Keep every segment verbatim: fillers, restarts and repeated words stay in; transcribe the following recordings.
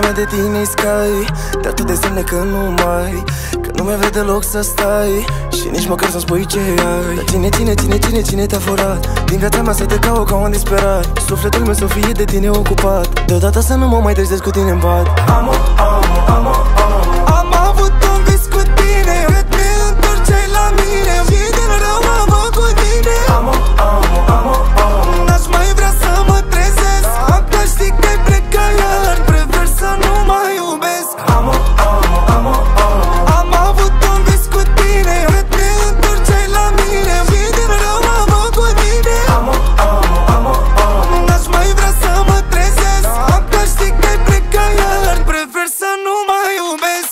mea de tine-i sky, dar tu de semne că nu mai, că nu mai vede loc să stai și nici măcar să-mi spui ce ai. Dar cine, cine, cine, cine, cine te-a furat din viața mea să te caut ca un disperat? Sufletul meu să fie de tine ocupat, deodată să nu mă mai trezesc cu tine în pat. Amo, amo, amo, amo. Am avut un vis cu tine, cât mi-întorceai la mine și din rău am făcut tine. Amo, amo, amo, amo. N-aș mai vrea să mă trezesc, dacă știi că-i pleca iar, prefer să nu mai iubesc. Amo, amo, amo, amo. Am avut un vis cu tine, cât mi-întorceai la mine și din rău am făcut tine. Amo, amo, amo, amo. N-aș mai vrea să mă trezesc, dacă știi că-i pleca iar, prefer să nu mai iubesc.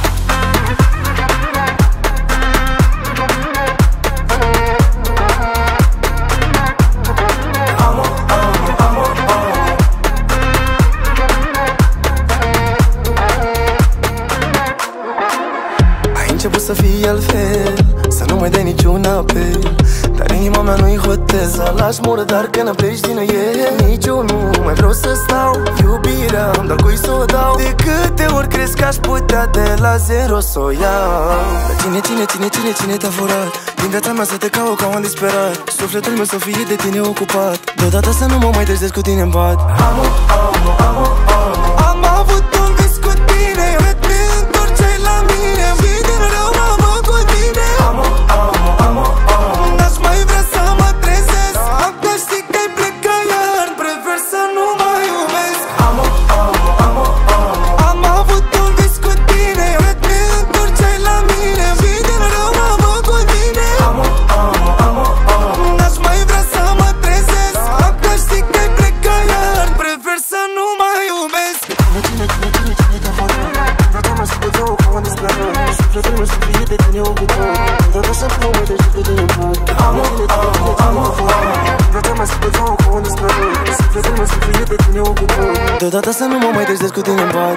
Început să fie altfel, să nu mai dai niciun apel, dar inima mea nu-i hotel să lași murdar când pleci din el. Nici eu nu mai vreau să stau, iubirea îmi dar cui să o dau. De câte ori crezi că aș putea de la zero să o iau? Dar cine, cine, cine, cine, cine te-a furat din viața mea să te caut ca un disperat? Sufletul meu să fie de tine ocupat, deodată să nu mă mai trezesc cu tine în pat. Amo, amo, amo, amo. Am avut un vis cu tine, cât mi-întorceai la mine și din rău am făcut tine. Amo, amo, amo, amo. N-aș mai vrea să mă trezesc, dacă știi că-i pleca iar, prefer să nu mai iubesc. Amo, amo, amo, amo. Am avut un vis cu tine, cât mi-întorceai la mine și din rău am făcut tine. Amo, amo, amo, amo. N-aș mai vrea să mă trezesc, dacă știi că-i pleca iar, prefer să nu mai iubesc. Cine, cine, cine, cine te-a furat? Viața mea să te caut ca un disperat, sufletul meu să fie de tine ocupat, deodată să nu mai trezesc cu tine în pat. Amo, amo, amo, amo. Viața mea să te caut ca un disperat, sufletul meu să fie de tine ocupat, deodată să nu mă mai trezesc cu tine în pat.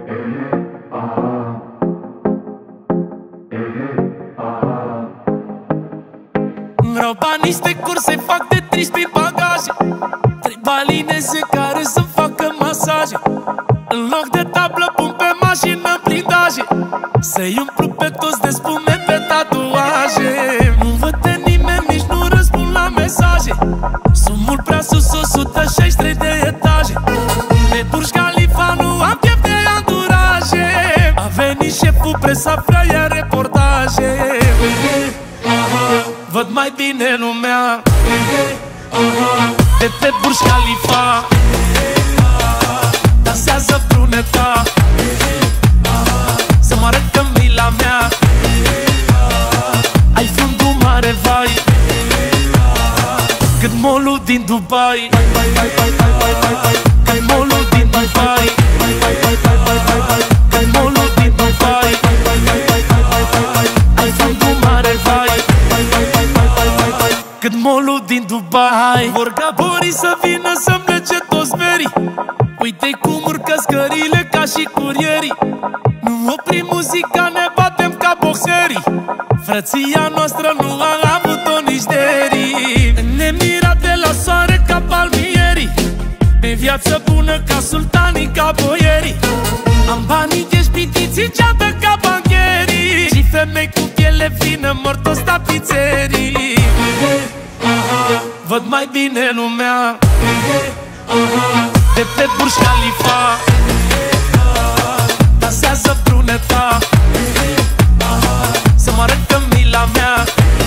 Vreau bani, niște curse, fac de trist prin bagaje, trei balineze care să-mi facă masaje. În loc de tablă pun pe mașină blindaje, să-i umplu pe toți de spume pe tatuaje. Nu văd de nimeni, nici nu răspund la mesaje, sunt mult prea sus, o sută șaizeci și trei de etaje. Pe Burj Khalifa nu am chef de anduraje, a venit șeful, presa vrea ia reportaje. Văd mai bine lumea de pe Burj Khalifa, dansează bruneta, să mă arăt că mila mea, ai fundul mare, vai, cât molul din Dubai, cât molul din Dubai, cât molul din Dubai, ai fundul mare, vai, cât molul din Dubai. Vor ca borii să vină să-mi lege toți merii, uite-i cum urcă scările ca și curierii. Nu oprim muzica, ne batem ca boxerii, frăția noastră nu a avut-o nici derii. Nemirat de la soare ca palmierii, pe viață bună ca sultanii, ca boierii. Am banii de șpitiții, geată ca bancherii, și femei cu piele fină mor toți la pizzerii. Văd mai bine lumea de pe Burj Khalifa, dansează bruneta, să mă arăt că mila mea,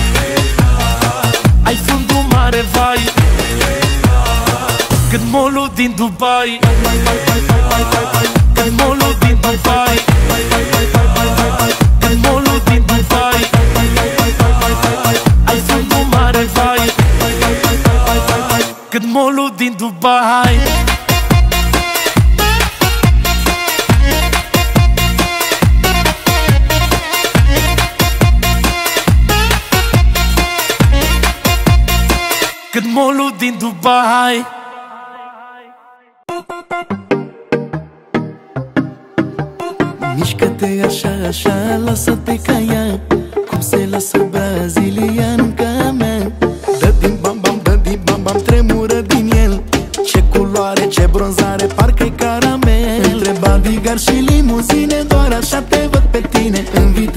ai fundul mare, vai, cât molul din Dubai, cât molul din Dubai, cât molul din Dubai, ai fundul mare, vai, cât molul din Dubai. Cât molul din Dubai. Mișcă-te așa, așa, lasă-te ca ea, cum se lasă brazilianca mea. Dă din bam bam, dă din bam bam, tremură din el. Ce culoare, ce bronzare, parcă-i caramel. Între Barbie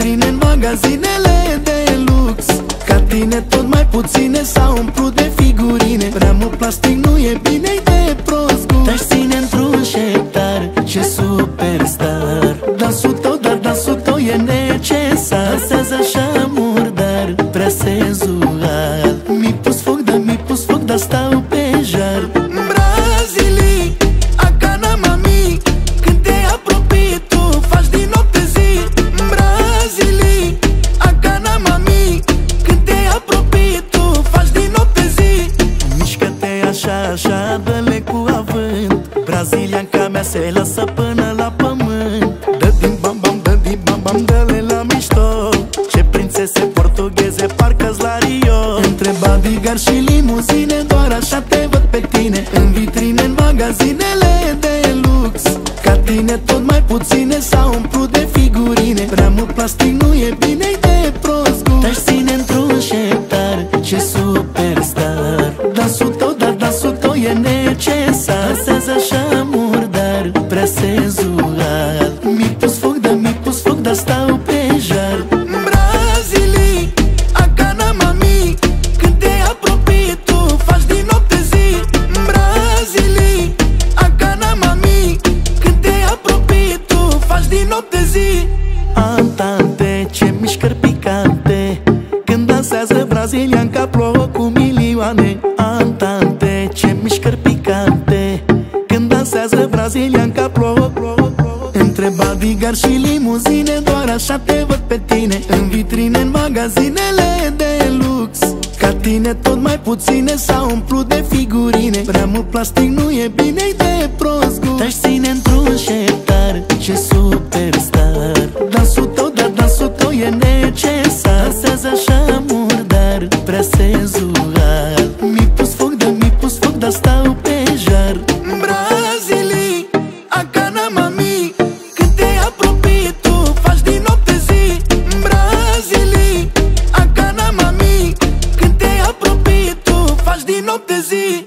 vitrine, în magazinele de lux. Ca tine tot mai puține s-au umplut de figurine. Prea mult plastic nu e bine-i de prost gust. Te-aș ține într-un șeptar, ce superstar. Dansul tău, dar dansul tău e necesar. Dansează așa murdar, prea senzual. Mi-ai pus foc, dar mi-ai pus foc, dar stau pe jar. Brazilii, Acana mami, când te apropii tu faci din noapte zi. Brazilii, Acana mami, când te apropii tu faci din noapte zi. Mișcă-te așa, așa, dă-le cu avânt. Brazilianca mea se lasă până la pământ. Dă din bam bam, dă din bam bam, dă-le la mișto. Ce prințese portugheze parcă-s la Rio. Între bodyguard și limuzine, doar așa te văd pe tine. În vitrine, în magazinele de lux. Ca tine tot mai puține s-au umplut de figurine. Prea mult plastic nu e bine-i de prost gust. Te-aș ține într-un șeptar, ce superstar. Dansul tău, dar dansul tău e necesar. Dansează așa murdar, prea senzual. Mi-ai pus foc, dar mi-ai pus foc, dar stau pe jar. Brazilii, Acana mami, când te apropii tu faci din noapte zi. Brazilii, Acana mami, când te apropii tu faci din noapte zi. Antante, ce mișcări picante, când dansează brazilianca plouă cu milioane. Antante, ce mișcări picante, când dansează brazilianca plouă, plouă, plouă. Între bodyguard și limuzine, doar așa te văd pe tine. În vitrine, în magazinele de lux. Ca tine tot mai puține s-au umplut de figurine. Prea mult plastic nu e bine-i de prost gust. Te-aș ține într-un șeptar, ce superstar. Dansul tău, dar dansul tău e necesar. Dansează așa murdar, prea senzual. Mi-ai pus foc, dar mi-ai pus foc, dar stau pe jar. Brazilii, Acana mami, când te apropii tu faci din noapte zi. Brazilii, Acana mami, când te apropii tu faci din noapte zi.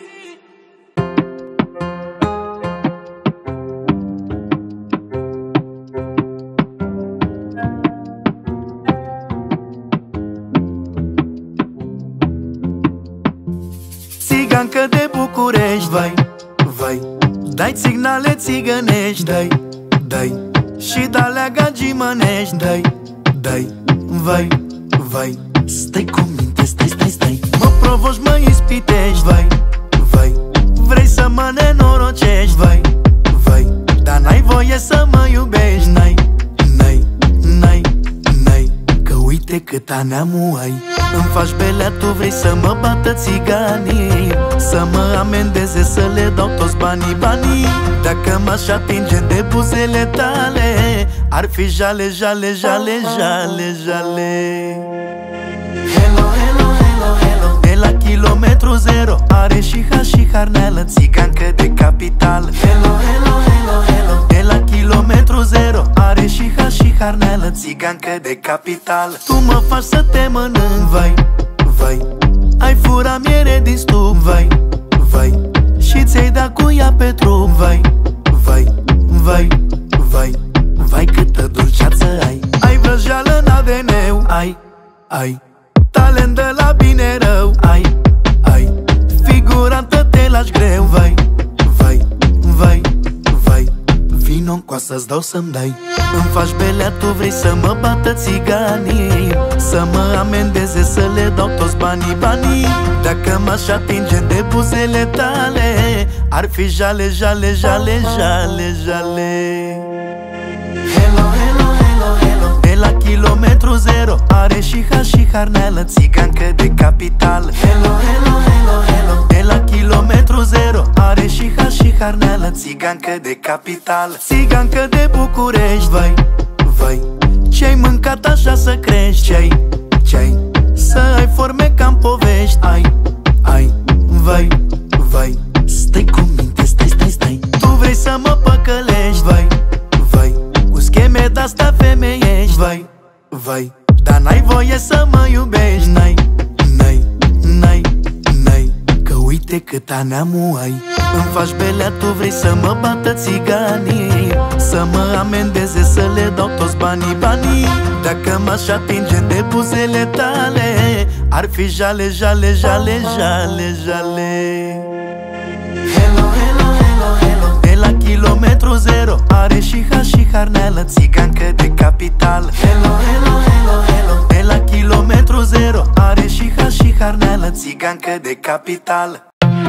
Țigancă de București, vai, vai, dai signale țigănești, dai, dai, și d-alea gagimănești, dai, dai, vai, vai. Stai cu minte, stai, stai, stai. Mă provoci, mă ispitești, vai, vai. Vrei să mă nenorocești, vai, vai. Dar n-ai voie să mă iubești, n-ai, n-ai, n-ai, n-ai. Că uite cât aneamul ai. Îmi faci belea, tu vrei să mă bată țiganii, să mă amendeze, să le dau toți banii, banii. Dacă m-aș atinge de buzele tale, ar fi jale, jale, jale, jale, jale. Hello, hello, hello, hello. De la kilometru zero are și ha și harneală, țigancă de capital. Hello, hello, hello, hello. De la kilometru zero are și ha și harneală, țigancă de capital. Tu mă faci să te mănânc, vai, vai. Ai fura miere din stup, vai, vai. Și ți-ai dat cu ea pe trup, vai, vai, vai, vai. Vai câtă dulceață ai. Ai vrăjeală în A D N-ul, ai, ai. Talent de la bine rău, ai, ai. Figurantă te lași greu, vai, vai, vai, vai. Vino-n coasă-ți dau să-mi dai. Îmi faci belea, tu vrei să mă bată țiganii, să mă amendeze, să le dau toți banii, banii. Dacă m-aș atinge de buzele tale, ar fi jale, jale, jale, jale, jale. Hello, hello, hello, hello. De la kilometru zero are și ha și harneală, țigancă de capital. Hello, hello, hello, hello. De la kilometru zero are și ha și harneală, țigancă de capital. Țigancă de București, vai, vai. Ce-ai mâncat așa să crești, ce-ai, ce-ai, să ai forme ca-n povești, ai, ai, vai, vai. Stai cu minte, stai, stai, stai. Tu vrei să mă păcălești, vai, vai. Cu scheme de-asta femeiești, vai, vai. Dar n-ai voie să mă iubești, n-ai, n-ai, n-ai, n-ai. Că uite cât aneamul ai. Îmi faci belea, tu vrei să mă bată țiganii, să mă amendeze, să le dau toți banii, banii. Dacă m-aș atinge de buzele tale, ar fi jale, jale, jale, jale, jale. Hello, hello, hello, hello. De la kilometru zero are și har și harneală, țigancă de capital. Hello, hello, hello, hello. De la kilometru zero are și har și harneală, țigancă de capital.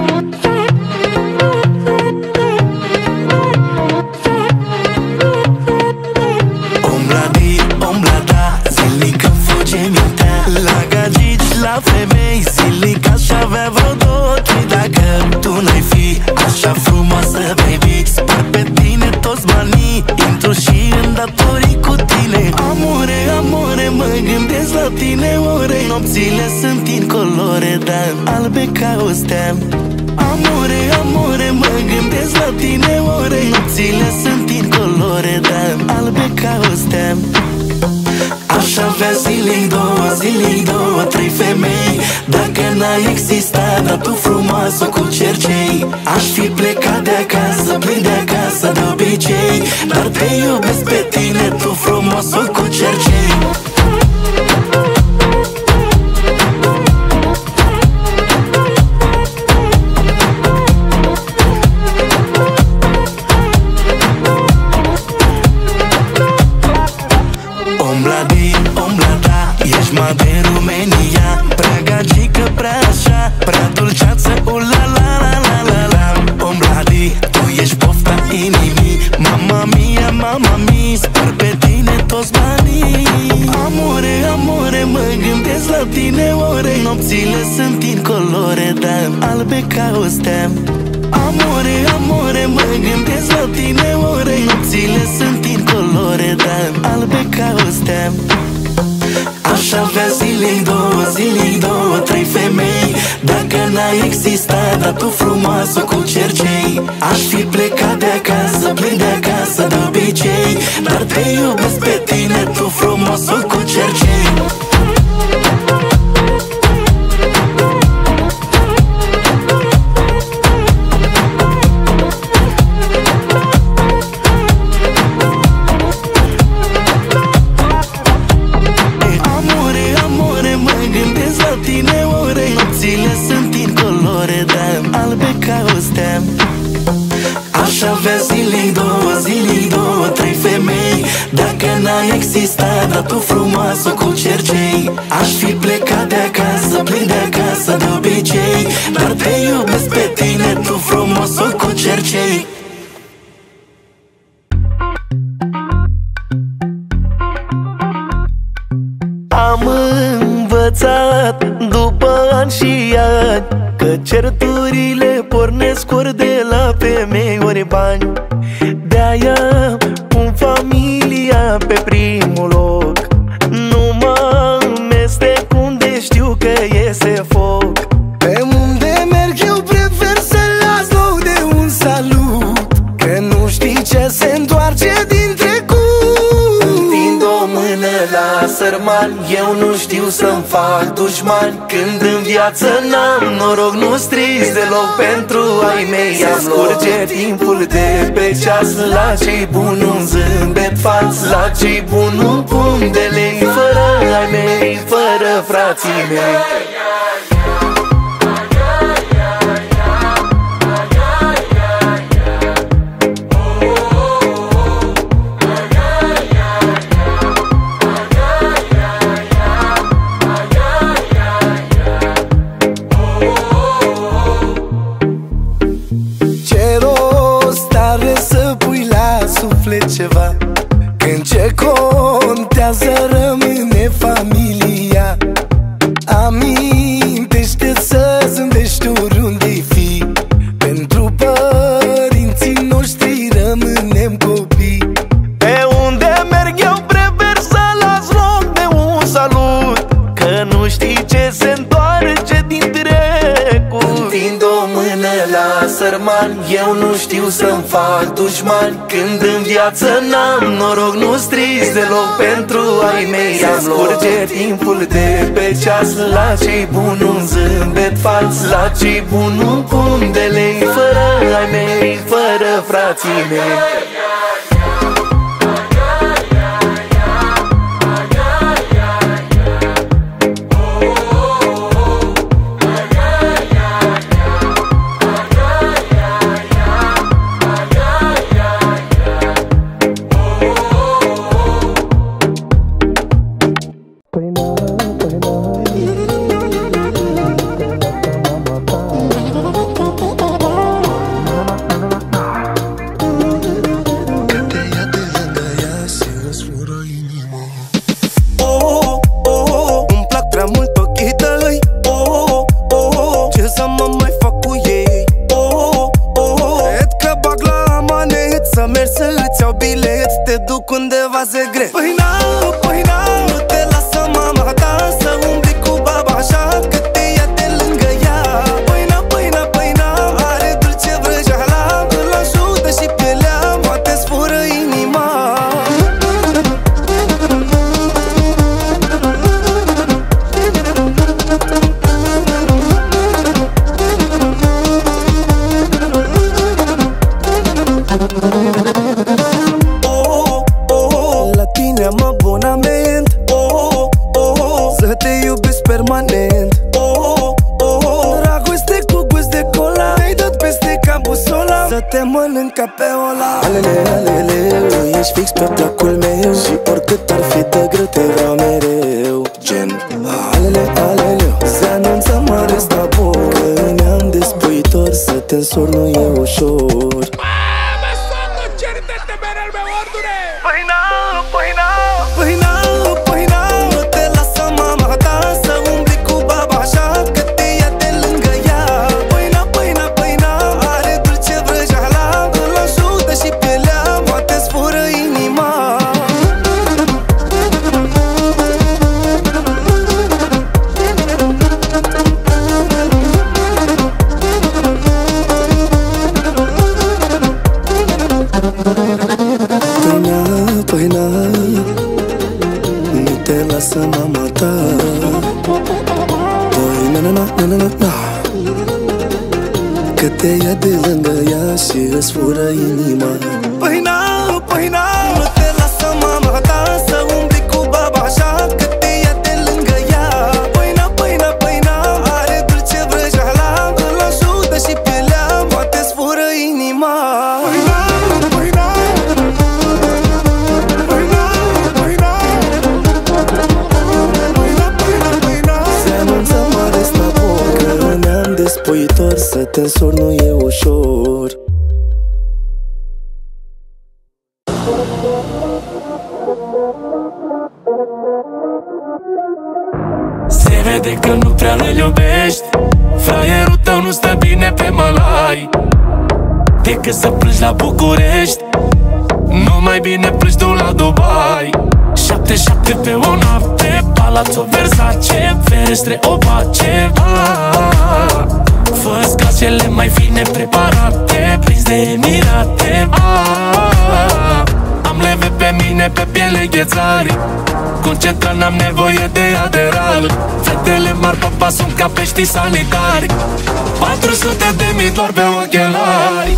Zilnic îmi fuge mintea la gagici, la femei. Zilnic aș avea vreo două, trei. Dacă tu n-ai fi așa frumoasă, baby, spar pe tine toți banii, intru și în datorii cu tine. Amore, amore, mă gândesc la tine ore. Nopțile sunt incolore, dar albe ca o stea. Amore, amore, mă gândesc la tine ore. Nopțile sunt incolore, dar albe ca o stea. Aș avea zilnic două, zilnic două, trei femei. Dacă n-ai existat, dar tu frumoasă cu cercei. Aș fi plecat de acasă, plin de acasă de obicei, dar te iubesc pe tine, tu frumoasă cu cercei. De România, prea gagică, prea așa, prea dulceață, ula la la la la la. Ombladi, tu ești pofta inimii, mama mia, mama mia, spar pe tine toți banii. Amore, amore, mă gândesc la tine ore. Nopțile sunt incolore, dar albe ca o stea. Amore, amore, mă gândesc la tine ore. Nopțile sunt incolore, dar albe ca o stea. Aș avea zilnic două, zilnic două, trei femei. Dacă n-ai existat, dar tu frumoasă cu cercei. Aș fi plecat de acasă, plin de acasă de obicei, dar te iubesc pe tine, tu frumoasă cu cercei. Aș avea zilnic două, zilnic două, trei femei. Dacă n-ai existat, dar tu frumoasă cu cercei. Aș fi plecat de acasă, plin de acasă de obicei, dar te iubesc pe tine, tu frumoasă cu cercei. Am învățat după ani și ani că certurile pornesc ori de la femei ori bani. De-aia pun familia pe primul loc. Nu mă amestec unde știu că iese foc. Pe unde merg eu prefer să las loc de un salut, că nu știi ce se întoarce din trecut. Întind o mână la sărman, eu nu știu să-mi fac dușmani. Când în viață n-am noroc, nu striz deloc pentru ai mei. Am scurge timpul de pe ceas, la ce-i bun un zâmbet fals, la ce-i bun un pumn de lei. Fără ai mei, fără frații mei. Ceva, când ce contează rămâne familia. Amintește să zâmbești oriunde-i fi. Pentru părinții noștri rămânem copii. Pe unde merg eu prefer să las loc de un salut, că nu știi ce se întoarce din trecut. Întind o mână la sărman, eu nu știu să-mi fac dușmani. Când în viață n-am noroc, nu striz deloc pentru ai mei. Am scurge timpul de pe ceas, la ce-i bun un zâmbet fals, la ce-i bun un pumn de lei. Fără ai mei, fără frații mei. faze grele. Păi n-au, păi n-au, te lasă mama ta să umbli cu baba așa, că te ia de lângă ea. Păi n-au, păi n-au, păi n-au, are dulce vrăjeala, îl ajută și pielea, poate-ți fură inima. Oh, oh, oh, la tine am abonament. Oh, oh, oh, să te iubesc permanent. Oh, oh, oh, dragoste cu gust de cola, ai dat peste ca busola, să te mănânc ca pe ola. Alele, alele, ești fix pe placul meu, și oricât ar fi de greu te vreau mereu. Gen, alele, alele, se anunță mare stapor, că ne-am despuitor, să te însor nu e ușor. Păi n-au, păi n-au, păi n-au, păi n-au, te lasă mama ta să umbli cu baba așa, că te ia de lângă ea. Păi n-au, păi n-au, păi n-au, are dulce vrăjeala, îl ajută și pielea, poate-ți fură inima. Păi n-au, păi n-au, nu te lasă mama ta. Păi na-na-na-na-na-na, că te ia de lângă ea și îți fură inima. Păi n-au, păi n-au, nu te lasă mama ta să umbli cu baba așa, că te ia de lângă ea. Păi n-au, păi n-au, păi n-au, are dulce vrăjeala, îl ajută și pielea, poate-ți fură inima. Păi n-au, păi n-au, păi n-au, păi n-au, păi n-au, se anunță mare stapor, că ne-am despuitor, să te însor nu e ușor. Se vede că nu prea îl iubești, fraierul tău nu stă bine pe mălai. Decât să plângi la București, nu mai bine plângi tu la Dubai. Șapte, șapte pe o noapte, Palazzo Versace, ferestre opace. ah, Fă scazi cele mai fine preparate, prins de Emirate. ah, Am leve pe mine, pe piele ghețari, concentrat, n-am nevoie de aderal. Fetele mari, papa, sunt ca peștii sanitari, patru sute de mii doar pe ochelari.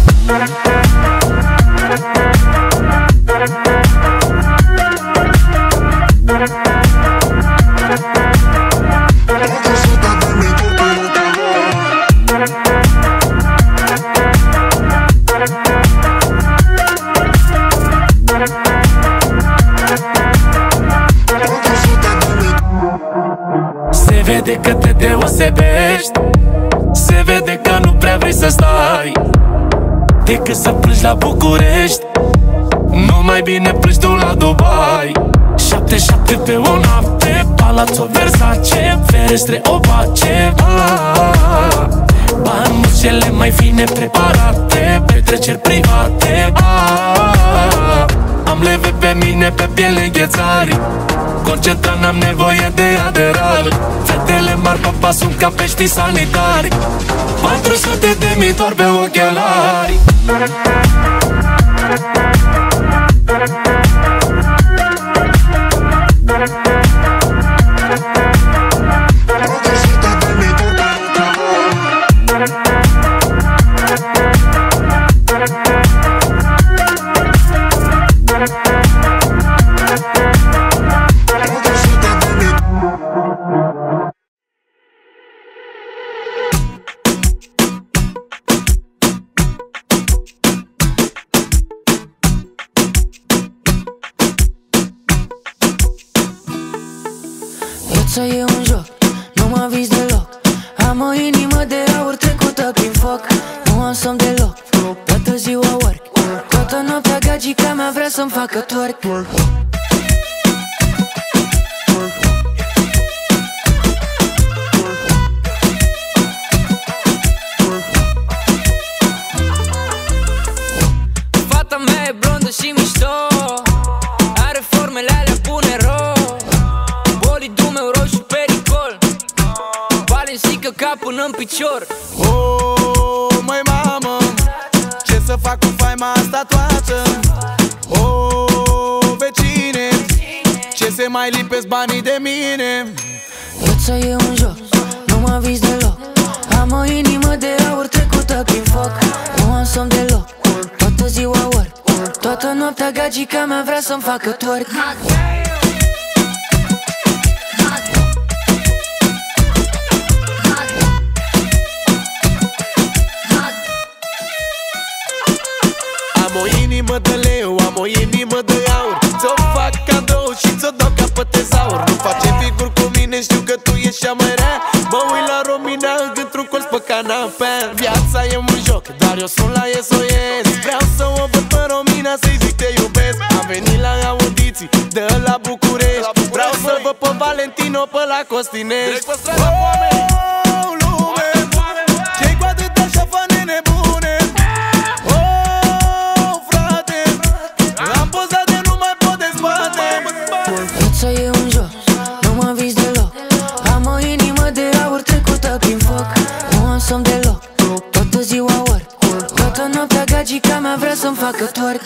Se vede că te deosebești, se vede că nu prea vrei să stai. Decât să plângi la București, nu mai bine plângi tu la Dubai. Șapte, șapte pe o noapte, Palazzo Versace, ferestre opace. ah, Bani mulți, cele mai fine preparate, petreceri private. ah, Am leve pe mine, pe piele ghețari, concentrat, n-am nevoie de aderal. Fetele mari, papa, sunt ca peștii sanitari, patru sute de mii doar pe ochelari. Viața e un joc, nu mă vis deloc. Am o inimă de aur trecută prin foc. Nu am somn deloc, toată ziua work. Toată noaptea gagica mea vrea să-mi facă twerk. Fata mea e blondă și mișto, are pericol. Balenciaga cap până în picior. Oh, măi mamă, ce să fac cu faima asta toată? Oh, vecine, ce se mai lipesc banii de mine? Viața e un joc, nu mă vis deloc. Am o inimă de aur trecută prin foc. Nu am somn deloc, toată ziua work. Toată noaptea gagica mea vrea să-mi facă twerk. Am o inimă de leu, am o inimă de aur. Ți-o fac cadou și ți-o dau ca pe tezaur. Nu face figuri cu mine, știu că tu ești cea mai rea. Mă uit la Romina într-un colț pe canapea. Viața e un joc, dar eu sunt la S O S. Vreau să o văd pe Romina, să-i zic te iubesc. Am venit la audiții de la București. Vreau să văd pe Valentino pe la Costinești. Oh, lume, ce-i cu atâtea șafane nebune? Viața e un joc, nu mă vis deloc. Am o inimă de aur trecută prin foc. Nu am somn deloc, toată ziua work. Toată noaptea gagica mea vrea să-mi facă twerk.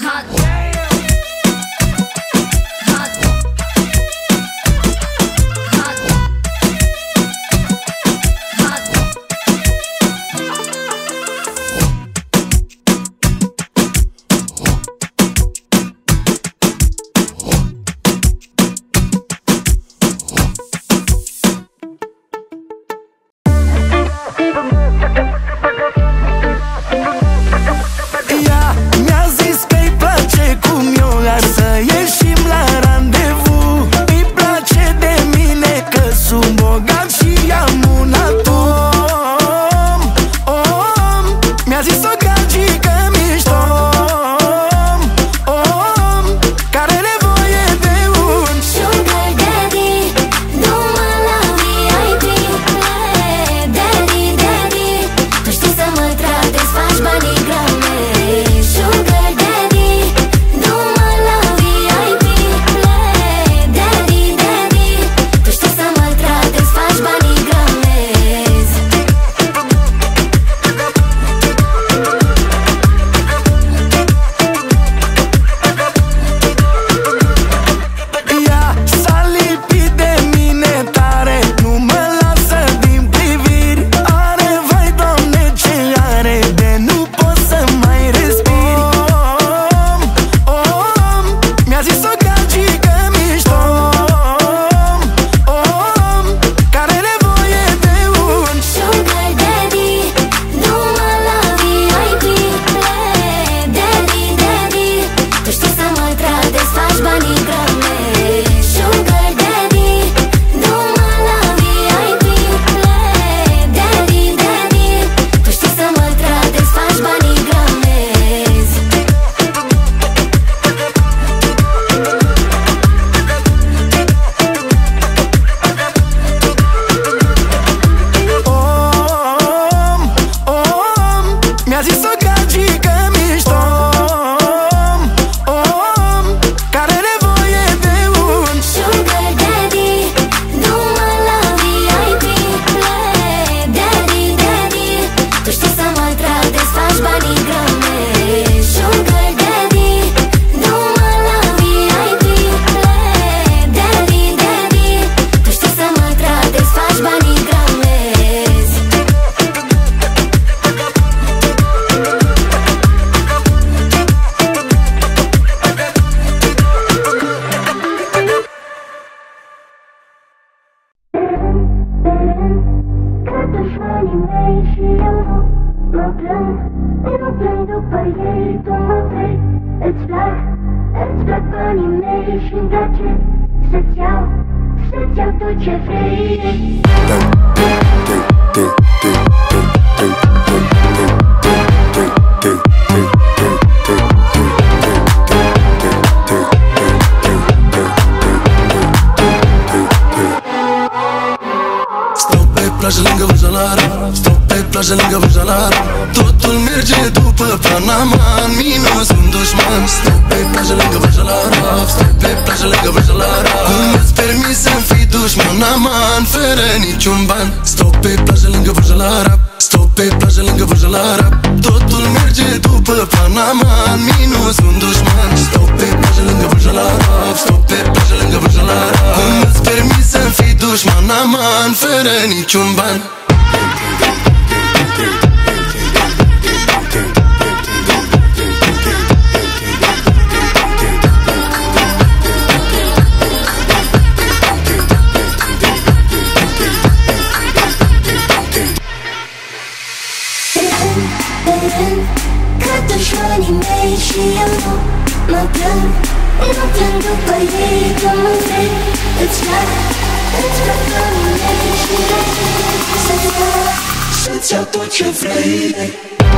Ea mi-a zis că-i place cum eu ar să ieșim la randevu. Îi place de mine că sunt bogat și am un alt om, om. Mi-a zis o gagică mișto, om, om, care are nevoie de un Sugar daddy, numai la V I P. Daddy, daddy, tu știi să mă tratezi, faci banii grame. Sugar daddy, numai la V I P. Daddy, daddy, tu știi să mă tratezi, faci banii grame. Ea s-a lipit de mine tare, nu mă lasă din priviri. Are, vai Doamne, ce are, de nu pot să mai respir. Om, om, mi-a zis o gagică mișto, om, om, care are nevoie de un Sugar daddy, numai la V I P. Daddy, daddy, tu știi să mă tratezi, faci banii grame. Sugar daddy, numai la V I P. Daddy, daddy, tu știi să mă tratezi, faci banii grame. om, om, mi-a zis o gagică mișto, om, om, care are nevoie de un Sugar daddy, numai la V I P. Daddy, daddy, tu știi să mă tratezi, faci banii grame. Sugar daddy, numai la V I P. Daddy, daddy, tu știi să mă tratezi, faci banii grame. Ca dușmanii mei și eu mă plâng, mă plâng după ei, tu mă vrei. Îți plac, îți plac banii mei și-mi place să-ți iau, să-ți iau tot ce vrei. Stau pe plajă lângă Vârjalara, stau pe plajă lângă Vârjalara. Totul merge după Panama, în minus un dușman. Stau pe plajă lângă Vârjalara, stau pe plajă lângă Vârjalara. Cum îți permis să-mi fii dușman aman, fără niciun ban? Stau pe plajă lângă Vârjalara, stau pe plajă lângă Vârjalara. Totul merge după Panama, în minus un dușman. Stau pe plajă lângă Vârjalara, stau pe plajă lângă Vârjalara. Cum îți permis să-mi fii dușman aman, fără niciun ban? Ca dușmanii mei și eu nu mă plâng, nu plâng după ei, tu mă vrei. Îți plac, îți plac banii mei și să-ți dau, să-ți iau tot ce vrei.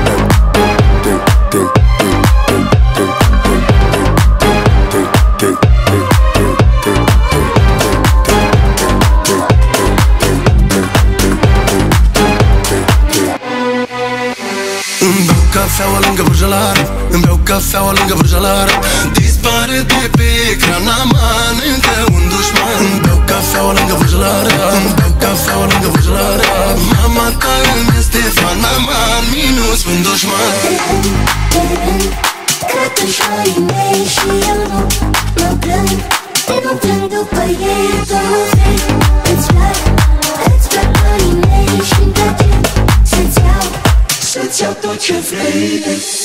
Îmi beau cafeaua lângă Vârjalara, îmi beau cafeaua lângă Vârjalara. Dispare de pe ecran aman, încă un dușman. Îmi beau cafeaua lângă Vârjalara, îmi beau cafeaua lângă Vârjalara. Mama ta îmi este fan aman, minus un dușman. Ca dușmanii mei și eu nu mă plâng, nu plâng după ei, tu mă vrei. Îți plac, îți plac banii mei și-mi place să-ți iau, să-ți iau tot ce vrei.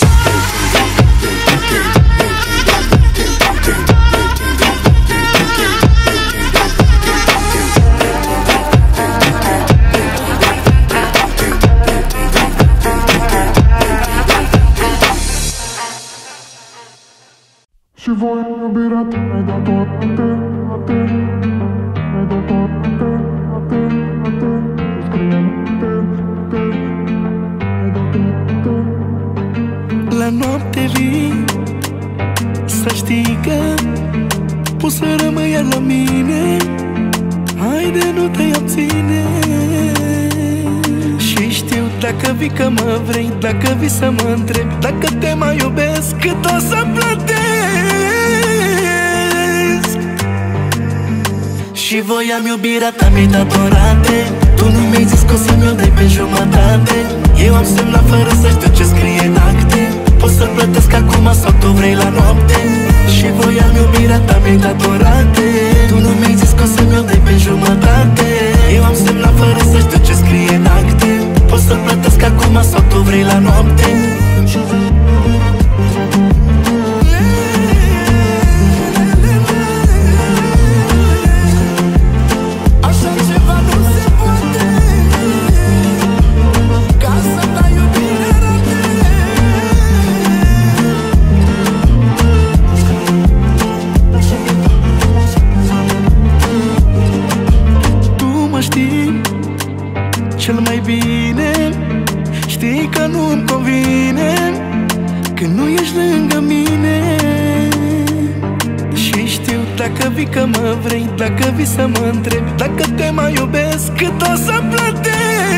Și voi iubirea ta mi-ai dat toate, toate, mi-ai dat toate, toate, toate. Scrie toate, mi-ai dat toate. La noapte vii, să știi că poți să rămâi iar la mine. Haide, nu te abține. Și știu dacă vii că mă vrei, dacă vii să mă întrebi dacă te mai iubesc, cât o să plătesc. Și voiam iubirea ta, mi-ai dat orate. Tu nu mi-ai zis că o să-mi o dai pe jumătate. Eu am semnat fără să știu ce scrie în acte. Poți să plătesc acum sau tu vrei la noapte. Și voiam iubirea ta, mi-ai dat orate. Tu nu mi-ai zis că o să-mi o dai pe jumătate. Eu am semnat fără să știu ce scrie în acte. Poți să plătesc acum sau tu vrei la noapte. Cel mai bine știi că nu-mi convine când nu ești lângă mine. Și știu dacă vii că mă vrei, dacă vii să mă întrebi dacă te mai iubesc, cât o să plătesc.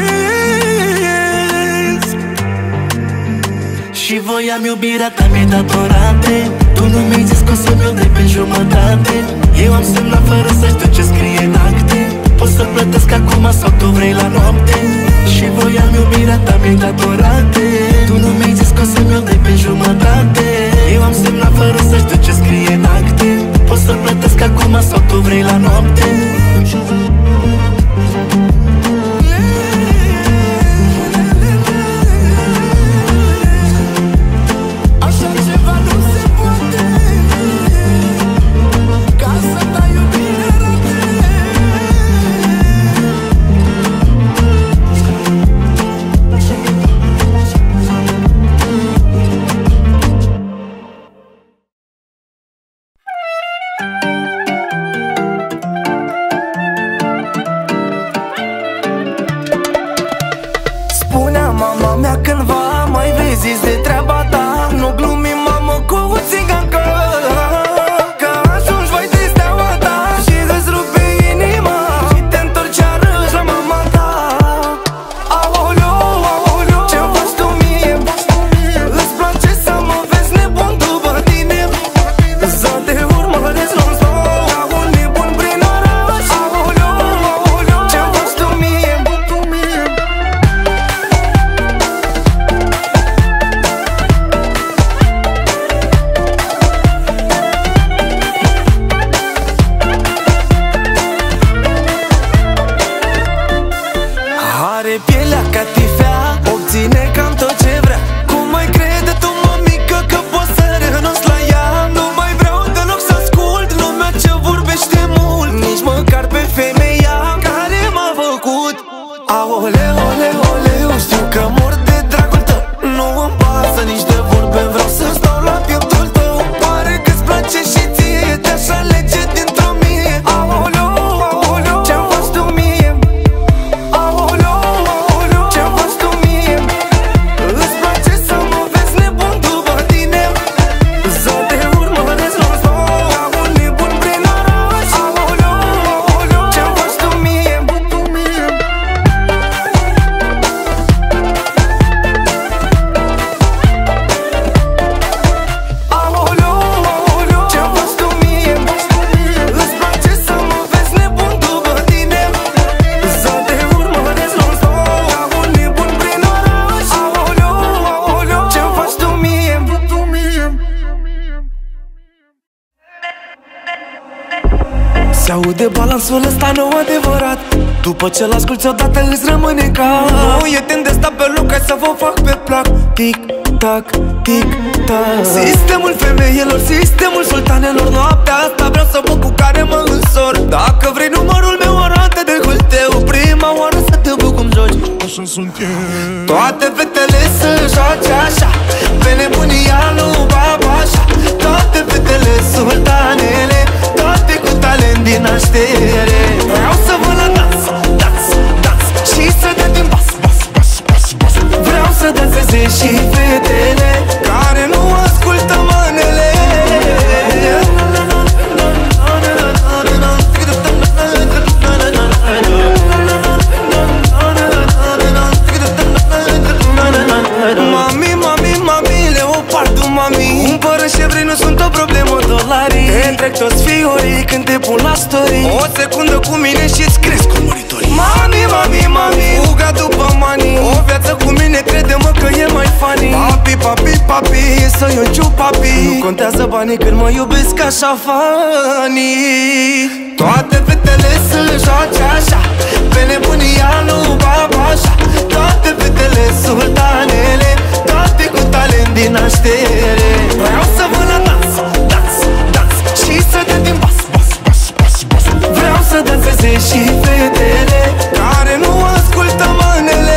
Și voiam iubirea ta, mi-ai dat orate. Tu nu mi-ai zis că o să mi-o dai pe jumătate. Eu am semnat fără să știu ce scrie în acte. Poți să plătesc acum sau tu vrei la noapte. Și voiam iubirea ta, mi-ai dat orate. Tu nu mi-ai zis că o să mi-o dai pe jumătate. Eu am semnat fără să știu ce scrie în acte. Poți să plătesc acum sau tu vrei la noapte. e balansul ăsta nou adevărat? După ce l-asculti odată îți rămâne în cap. Nu e timp de sta pe loc, hai să vă fac pe plac. Tic, tac, tic, tac. Sistemul femeilor, sistemul sultanelor. Noaptea asta vreau să văd cu care mă însor. Dacă vrei numărul meu, arată de hâlteu. Prima oară să te văd cum joci. Așa sunt eu. Toate fetele să joace așa, pe nebunia lui Babașa. Toate fetele sultanele, toate cu talent din naștere. Vreau să vă la dans, dans, dans și să dea din bas, bas, bas, bas, bas. Vreau să danseze și fetele care nu ascultă manele. Mami, mami, mami, leopardul, mami. Cumpără ce vrei, nu sunt o problemă, dolarii. Te trec toți fiorii când te pun la story. O secundă cu mine și-ți cresc urmăritorii. Mami, mami, mami, fuga după mani. O viață cu mine, crede-mă că e mai funny. Papi, papi, papi, să-i unciu papi. Nu contează banii când mă iubesc așa funny. Toate fetele să joace așa, pe nebunia lui Babașa. Toate fetele sultanele, toate cu talent din naștere. Vreau să vă la dans, dans, dans și să dea din bas, bas, bas, bas, bas. Vreau să danseze și fetele care nu ascultă manele.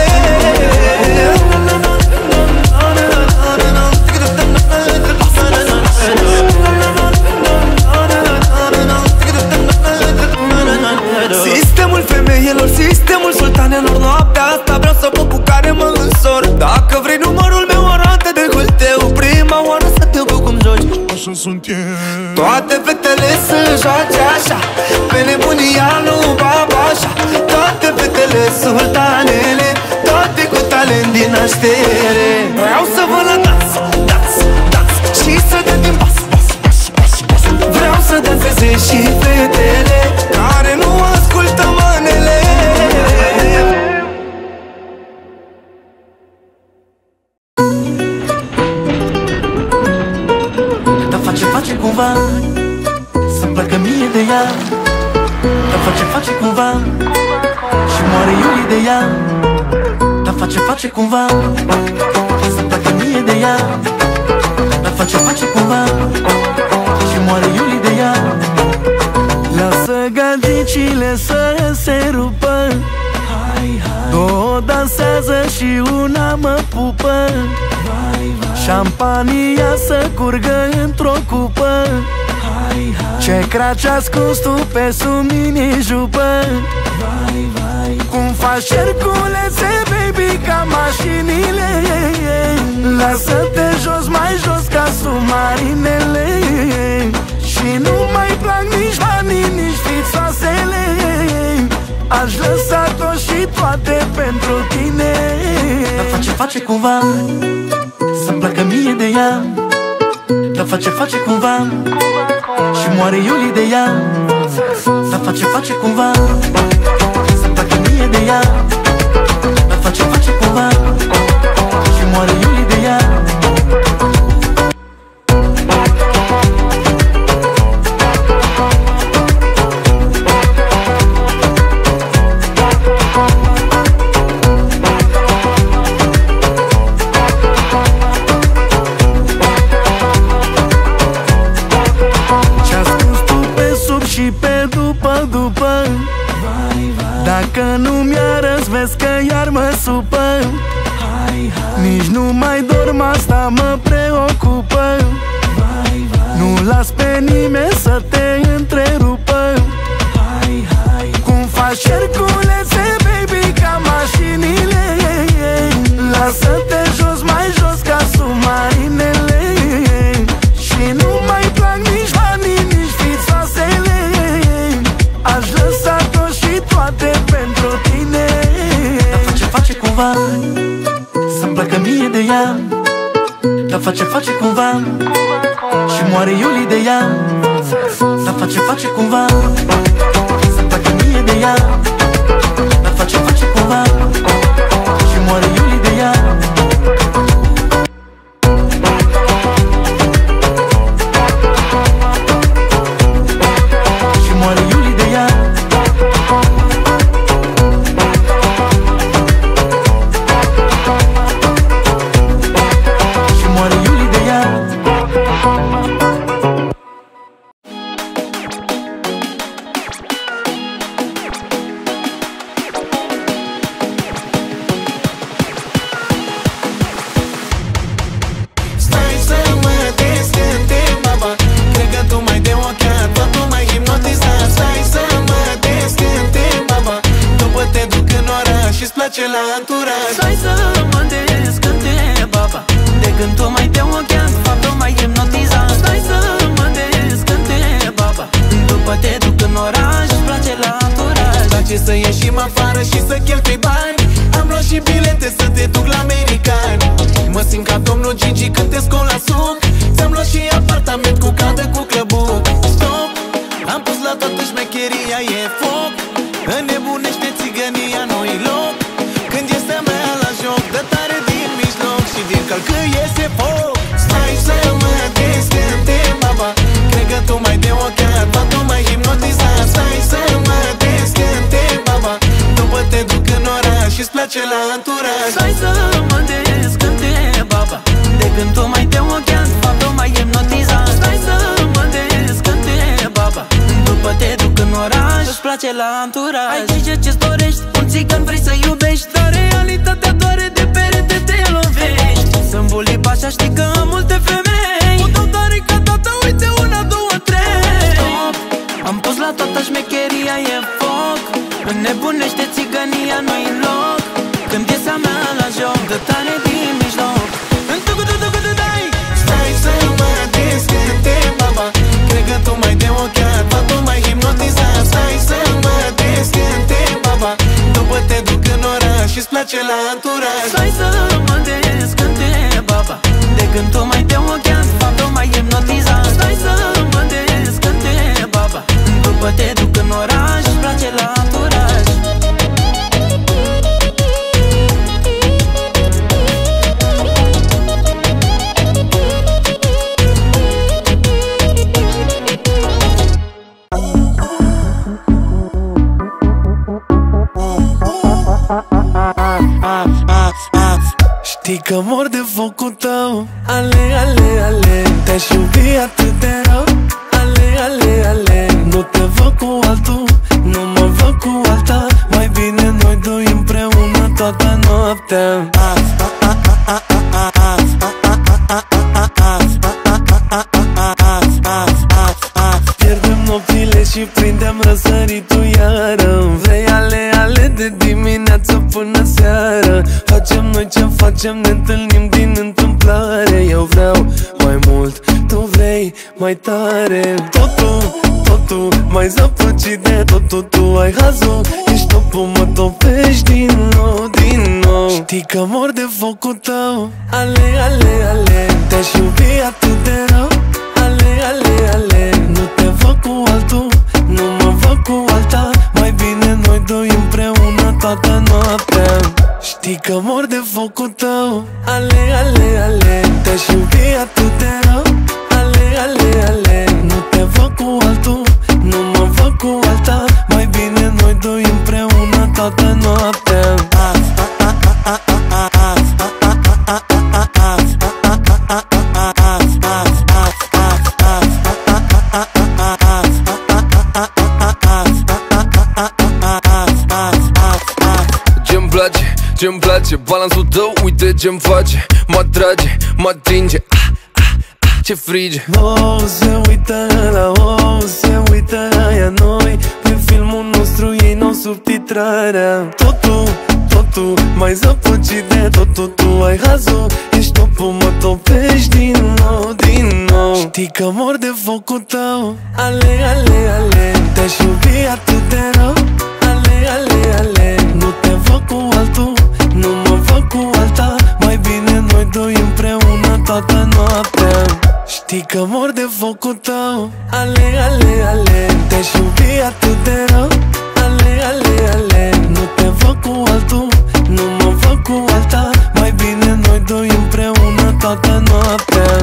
Sistemul femeilor, sistemul sultanelor. Noaptea asta vreau să văd cu care mă însor. Dacă vrei numărul meu, arată de hâlteu. Prima oară să te văd cum joci. Așa sunt eu. Toate fetele să joace așa, pe nebunia lui Babașa. Toate fetele sultanele, toate cu talent din naștere. Vreau să vă la dans, dans, dans și să dea din bas, bas, bas, bas, bas. Vreau să danseze și fetele care nu ascultă manele. Dar face, face cumva să-mi placă mie de ea. Dar face, face cumva și moare Iulie de ea. Dar face, face cumva să-mi placă mie de ea. Dar face, face cumva și moare Iulie de ea. Lasă gardicile să se rupă, două dansează și una mă pupă. Șampania să curgă într-o cupă. Ce craci ascuns tu pe sub mini jupă. Cum faci cerculețe, baby, ca mașinile. Lasă-te jos, mai jos ca submarinele. Și nu mai plac nici banii, nici fițoasele. Aș lăsa tot și toate pentru tine. Dar face, face cumva să-mi placă mie de ea. Dar face, face cumva și moare Iulie de ea. Dar face, face cumva să-mi placă mie de ea. Dar face, face cumva și moare Iulie de ea. Dacă nu mi-arăți, vezi că iar mă supă. Nici nu mai dorm, asta mă preocupă. Nu las pe nimeni să te întrerupă. Cum faci cerculețe, baby, ca mașinile. Lasă-te jos, mai jos ca submarinele. Și nu mai plac nici banii, nici fițoasele. Aș lăsa tot și toate pentru tine. Dar face, face cumva să-mi placă mie de ea. Dar face, face cumva și moare Iulie de ea. Dar face, face cumva să-mi placă mie de ea. Dar face, face cumva și moare Iulie de ea. Și moare Iulie de ea. și-ți place la anturaj. Stai să mă descânte, baba, de când tu mai te ochiat, faptul mai hipnotizat. Stai să mă descânte, baba, după te duc în oraș, îți place la anturaj. Îți place să ieșim afară și să cheltui bani. Am luat și bilete să te duc la americani. Mă simt ca domnul Gigi când te scol la suc. Ți-am luat și apartament cu cadă cu clăbuc. Stop, am pus la toată șmecheria, e foc. Înnebunește țigănia, nu-i loc. Când este mea la joc, dă tare din mijloc și din călcă iese foc. Stai să mă descânte, baba, cred că tu mai de ochiat, ba tu mai hipnotizat. Stai să mă descânte, baba, după te duc în oraș și-ți place la anturaj. Stai să mă descânte, baba, de când tu mai te ochiat, faptul mai hipnotizat. Stai să mă descânte, baba, după te duc în oraș, îți place la anturaj. Ai grijă ce-ți dorești, un țigan vrei să iubești, dar realitatea doare de perete te lovești. Sunt bulic așa, știi că am multe femei, o dau doare ca tata, uite una, două, trei. Stop, am pus la toată șmecheria, e foc. Înnebunește țigănia, nu-i loc. Când piesa mea la joc, dă tare din mijloc. Stai să mă descânte, baba, cred că tu mai de ochiat, ba tu mai hipnotizat. Stai să mă descânte, baba, după te duc în oraș și-ți place la anturaj. Stai să mă descânte, baba, de când tu mai te ochiat, faptul mai hipnotizat. Stai să mă descânte, baba, după te duc în oraș, îți place la anturaj. Știi că mor de focul tău. Ale, ale, ale, te-aș iubi atât de rău. Ale, ale, ale, nu te văd cu altul, nu mă văd cu alta. Mai bine noi doi împreună toată noaptea. Pierdem nopțile și prindem răsăritul iară. Vrei ale, ale de dimineață până seară. Facem noi ce facem, ne întâlnim din întâmplare. Eu vreau mai mult, tu vrei mai tare. Totul, totul, mai zăpăcit de totul. Tu ai hazul, ești topul, mă topești din nou, din nou. Știi că mor de focul tău. Ale, ale, ale, te-aș iubi atât de rău. Ale, ale, ale, nu te văd cu altul, nu mă văd cu alta. Mai bine noi doi împreună toată noaptea. Știi că mor de focul tău. Ale, ale, ale, te-aș iubi atât de rău. Ale, ale, ale, nu te văd cu altul, nu mă văd cu alta. Mai bine noi doi împreună toată noaptea. Ce-mi place, ce-mi place, balansul tău, uite ce-mi face. Mă atrage, mă atinge, ah, ah, ah, ce frige. Oh, se uită la, oh, se uită aia noi. Pe filmul nostru ei n-au subtitrarea. Totul, totul, mai zăpăcit de totul. Tu ai hazul, ești topul, mă topești din nou, din nou. Știi că mor de focul tău. Ale, ale, ale, te-aș iubi atât de rău. Ale, ale, ale, nu te văd cu altul, nu mă văd cu alta. Mai bine noi doi împreună toată noaptea. Știi că mor de focul tău. Ale, ale, ale, te-aș iubi atât de rău. Ale, ale, ale, nu te văd cu altul, nu mă văd cu alta. Mai bine noi doi împreună toată noaptea.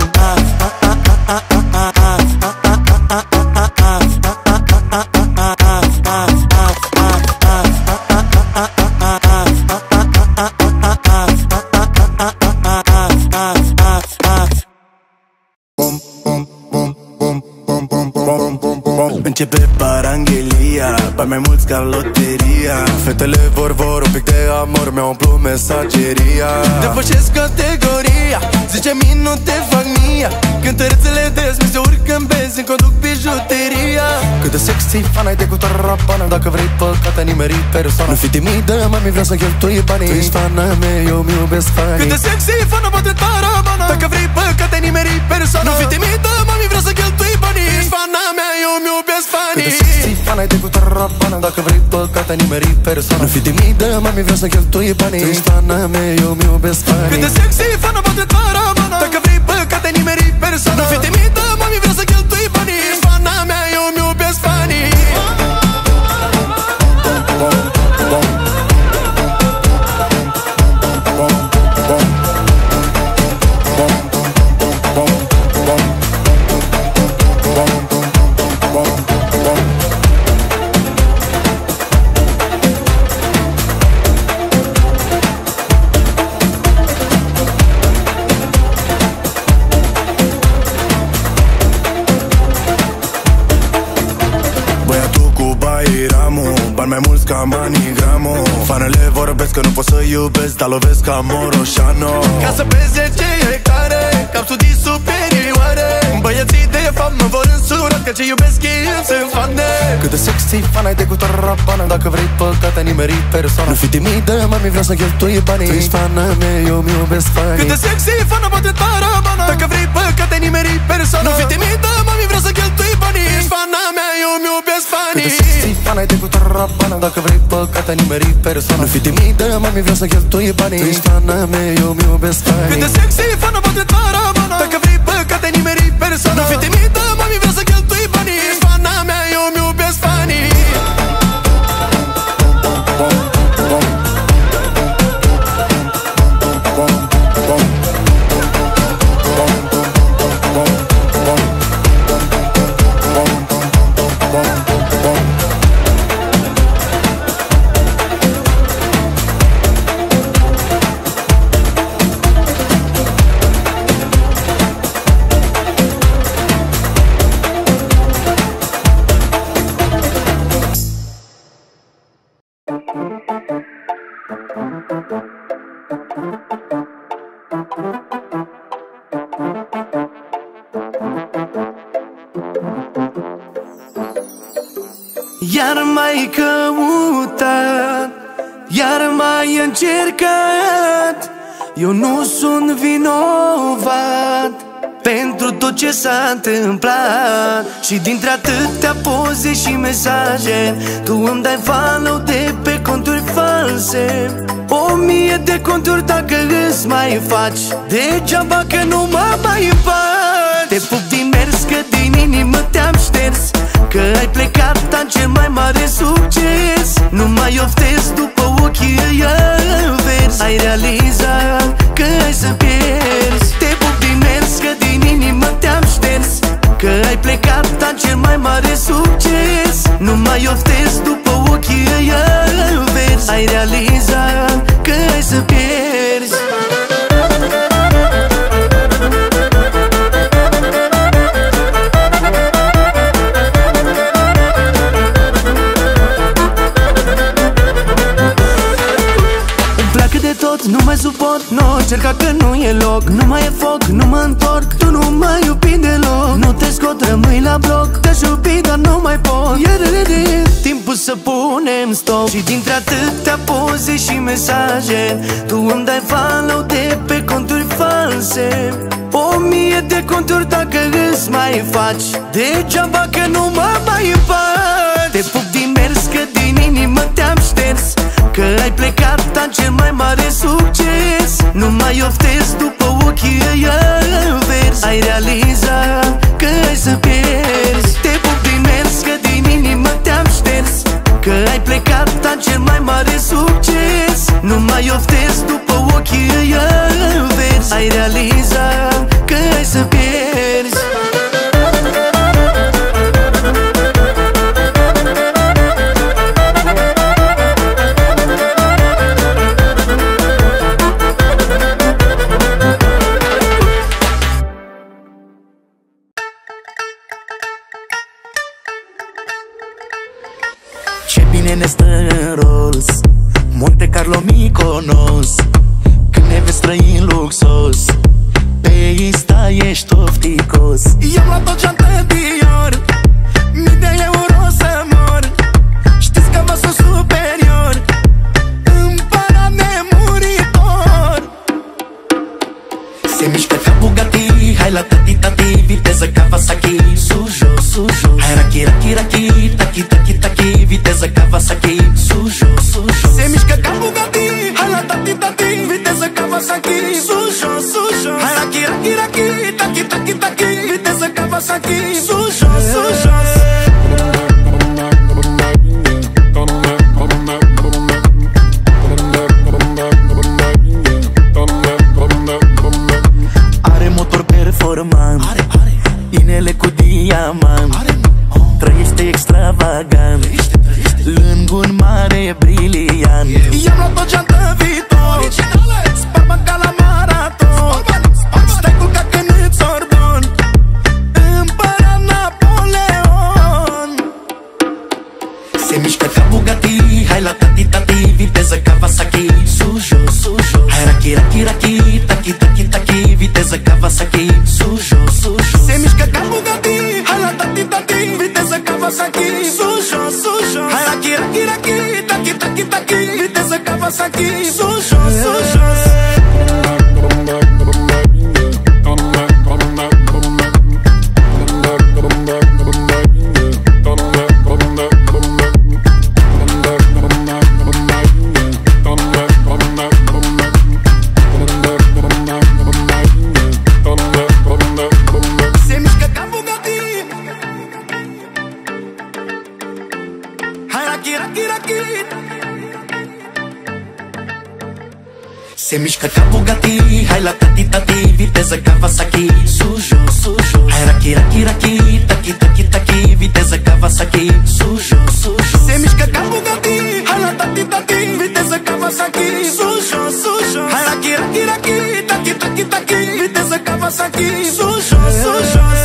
Începe paranghelia, bani mai mulți ca loteria. Fetele vor, vor un pic de amor, mi-au umplut mesageria. Depășesc categoria, zice minute fac mia. Cântărețele des mi se urcă în benzi, îmi conduc bijuteria. Cât de sexy fan ai de cu tarapana, dacă vrei păcate nimeri persoana. Nu fi timidă, mami, vreau să cheltui banii. Tu ești fana mea, eu mi iubesc fanii. Cât de sexy fan bate tarapana, dacă vrei păcate nimeri persoana. Nu fi timidă, mami, vreau să cheltui banii. Tu ești fana mea, eu mi iubesc fanii. Cât de sexy fan ai de cu tarapana, dacă vrei păcate nimeri persoana. Nu fi timidă, mami, vreau să cheltui banii. Tu ești fana mea, eu mi iubesc fanii. Cât de sexy fan bate tarapana, dacă vrei păcate nimeri persoana. Nu fi timidă, mami, vreau să cheltui banii. Tu ești fana mea, eu mi iubesc fanii. Bani mai mulți ca Manigramo. Fanele vorbesc că nu pot să iubesc, dar lovesc ca Moroșano. Ca să pe zece hectare, ca studii superioare. Băieții de fapt mă vor însurat, că ce iubesc ei sunt fane. Cât de sexy fan ai de cu tarapana, dacă vrei păcate nimeri persoana. Nu fi timidă, mami, vreau să cheltui banii. Tu ești fana mea, eu mi iubesc fanii. Cât de sexy fan bate tarapana, dacă vrei păcate nimeri persoana. Nu fi timidă, mami, vreau să cheltui banii. Tu ești fana mea, eu mi iubesc fanii. Cât de sexy fan ai de cu tarapana, dacă vrei păcate nimeri persoana. Nu fi timidă, mami, vreau să cheltui banii. Tu ești fana mea, eu mi iubesc fanii. Cât de sexy fan bate tarapana, dacă vrei păcate nimeri persoana. Nu fi timidă, mami, vreau să cheltui banii. Tu ești fana mea, eu mi iubesc fanii. Iar mai căutat, iar mai încercat. Eu nu sunt vinovat pentru tot ce s-a întâmplat. Și dintre atâtea poze și mesaje, tu îmi dai follow de pe conturi false. O mie de conturi dacă îți mai faci, degeaba că nu mă mai împaci. Te pup din mers, că din inimă te-am șters, că ai plecat, am cel mai mare succes. Nu mai oftezi după ochii ăia verzi. Ai realizat că ai să pierzi. Te pup din mers, că din inimă te-am șters, că ai plecat, am cel mai mare succes. Nu mai oftezi după ochii ăia verzi. Ai realizat că ai să pierzi. Nu mai suport, nu, cerca că nu e loc. Nu mai e foc, nu mă întorc, tu nu mai iubi deloc. Nu te scot, rămâi la bloc, te-aș iubi, dar nu mai pot. Iar timpul să punem stop. Și dintre atâtea poze și mesaje, tu îmi dai follow de pe conturi false. O mie de conturi dacă îți mai faci, degeaba că nu mă mai împaci. Te pup din mers, că din inimă te-am șters, că ai plecat, am cel mai mare succes. Nu mai oftezi după ochii ăia verzi. Ai realizat că ai să pierzi. Te pup din mers, că din inimă te-am șters, că ai plecat, am cel mai mare succes. Nu mai oftezi după ochii ăia verzi. Ai realizat că ai să pierzi. Carlo Mykonos. Când ne vezi trăi în luxos, pe Insta ești ofticos. I-am luat o geantă Dior, mii de euro să mor. Știți că vă sunt superior, împărat nemuritor. Se mișcă ca Bugatti, hai la tati tati, viteză Kawasaki. Sus jos, sus jos, hai raki raki raki, taki taki taki, viteză Kawasaki. Sus jos, sus jos, se mișcă ca Bugatti, hai la tati tati, viteză Kawasaki. Sus jos, sus jos, hai raki raki raki, taki taki taki, viteză Kawasaki. Sus jos, sus jos. Are motor performant, are, are. Inele cu diamant, are. Trăiește extravagant, trăiește, trăiește. Lângă un mare briliant. I-am luat o geantă Vuitton, Sparban ca la maraton. Stai cu cacă în Sorbon, împărat Napoleon. Se mișcă ca Bugatti, hai la tati tati, viteză Kawasaki. Sus jos, sus jos, hai raki raki raki, taki taki taki, viteză Kawasaki. Sus jos, sus jos, se mișcă ca Bugatti, hai la tati tati, viteză Kawasaki. Sus jos, sus jos, hai raki raki raki, taki taki taki, viteză Kawasaki. Sus jos, sus jos. Se mișcă ca Bugatti, hai la tati tati, viteză Kawasaki. Sus jos, sus jos, hai raki raki raki, taki taki taki, viteză Kawasaki. Sus jos, sus jos, se mișcă ca Bugatti, hai la tati tati, viteză Kawasaki. Sus jos, sus jos, hai raki raki raki, taki taki taki, viteză Kawasaki. Sus jos, sus jos.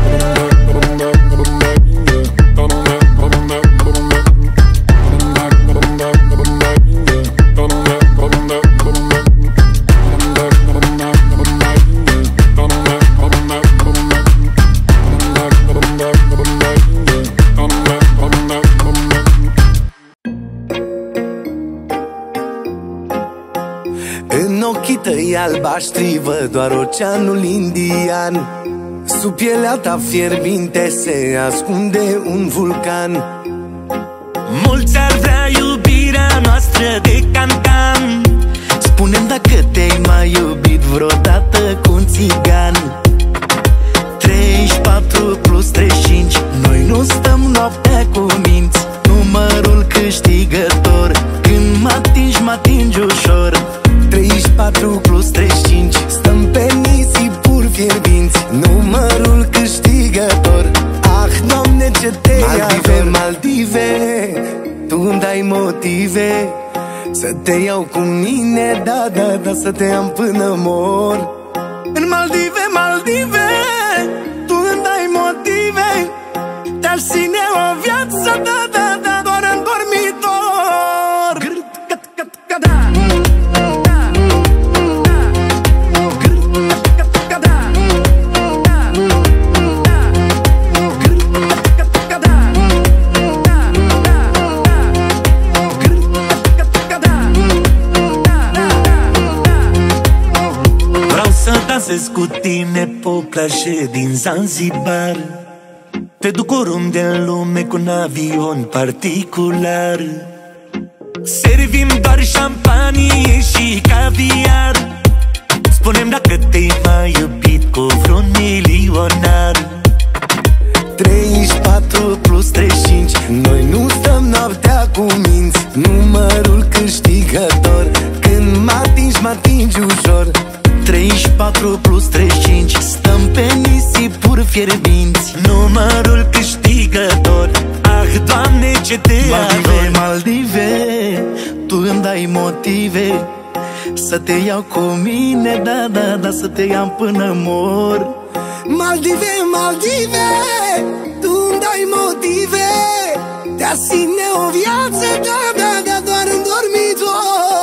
În ochii tăi albaștri văd doar oceanul Indian. Sub pielea ta fierbinte se ascunde un vulcan. Mulți ar vrea iubirea noastră de cancan. Spune-mi dacă te-ai mai iubit vreodată cu un țigan. Treizeci și patru plus treizeci și cinci, noi nu stăm noaptea cu minți. Numărul câștigător, când mă atingi, mă atingi ușor. Treizeci și patru plus treizeci și cinci, stăm pe nisipuri fierbinți. Numărul câștigător, ah, Doamne, ce te Maldive, ador. Maldive, tu îmi dai motive să te iau cu mine, da, da, da, să te am până mor. În Maldive, Maldive, tu îmi dai motive, te-aș ține o viață, da, da, da, doar în dormitor. Dansez cu tine pe o plajă din Zanzibar. Te duc oriunde în lume cu un avion particular. Servim doar șampanie și caviar. Spune-mi dacă te-ai mai iubit cu vreun milionar. Treizeci și patru plus treizeci și cinci, noi nu stăm noaptea cu minți. Numărul câștigător, când mă atingi, mă atingi ușor. Treizeci și patru plus treizeci și cinci, stăm pe nisipuri fierbinți. Numărul câștigător, ah, Doamne, ce te Maldive, ador. Maldive, tu îmi dai motive să te iau cu mine, da, da, da, să te iau până mor. Maldive, Maldive, tu îmi dai motive de a ține o viață, da, da, da, doar în dormitor.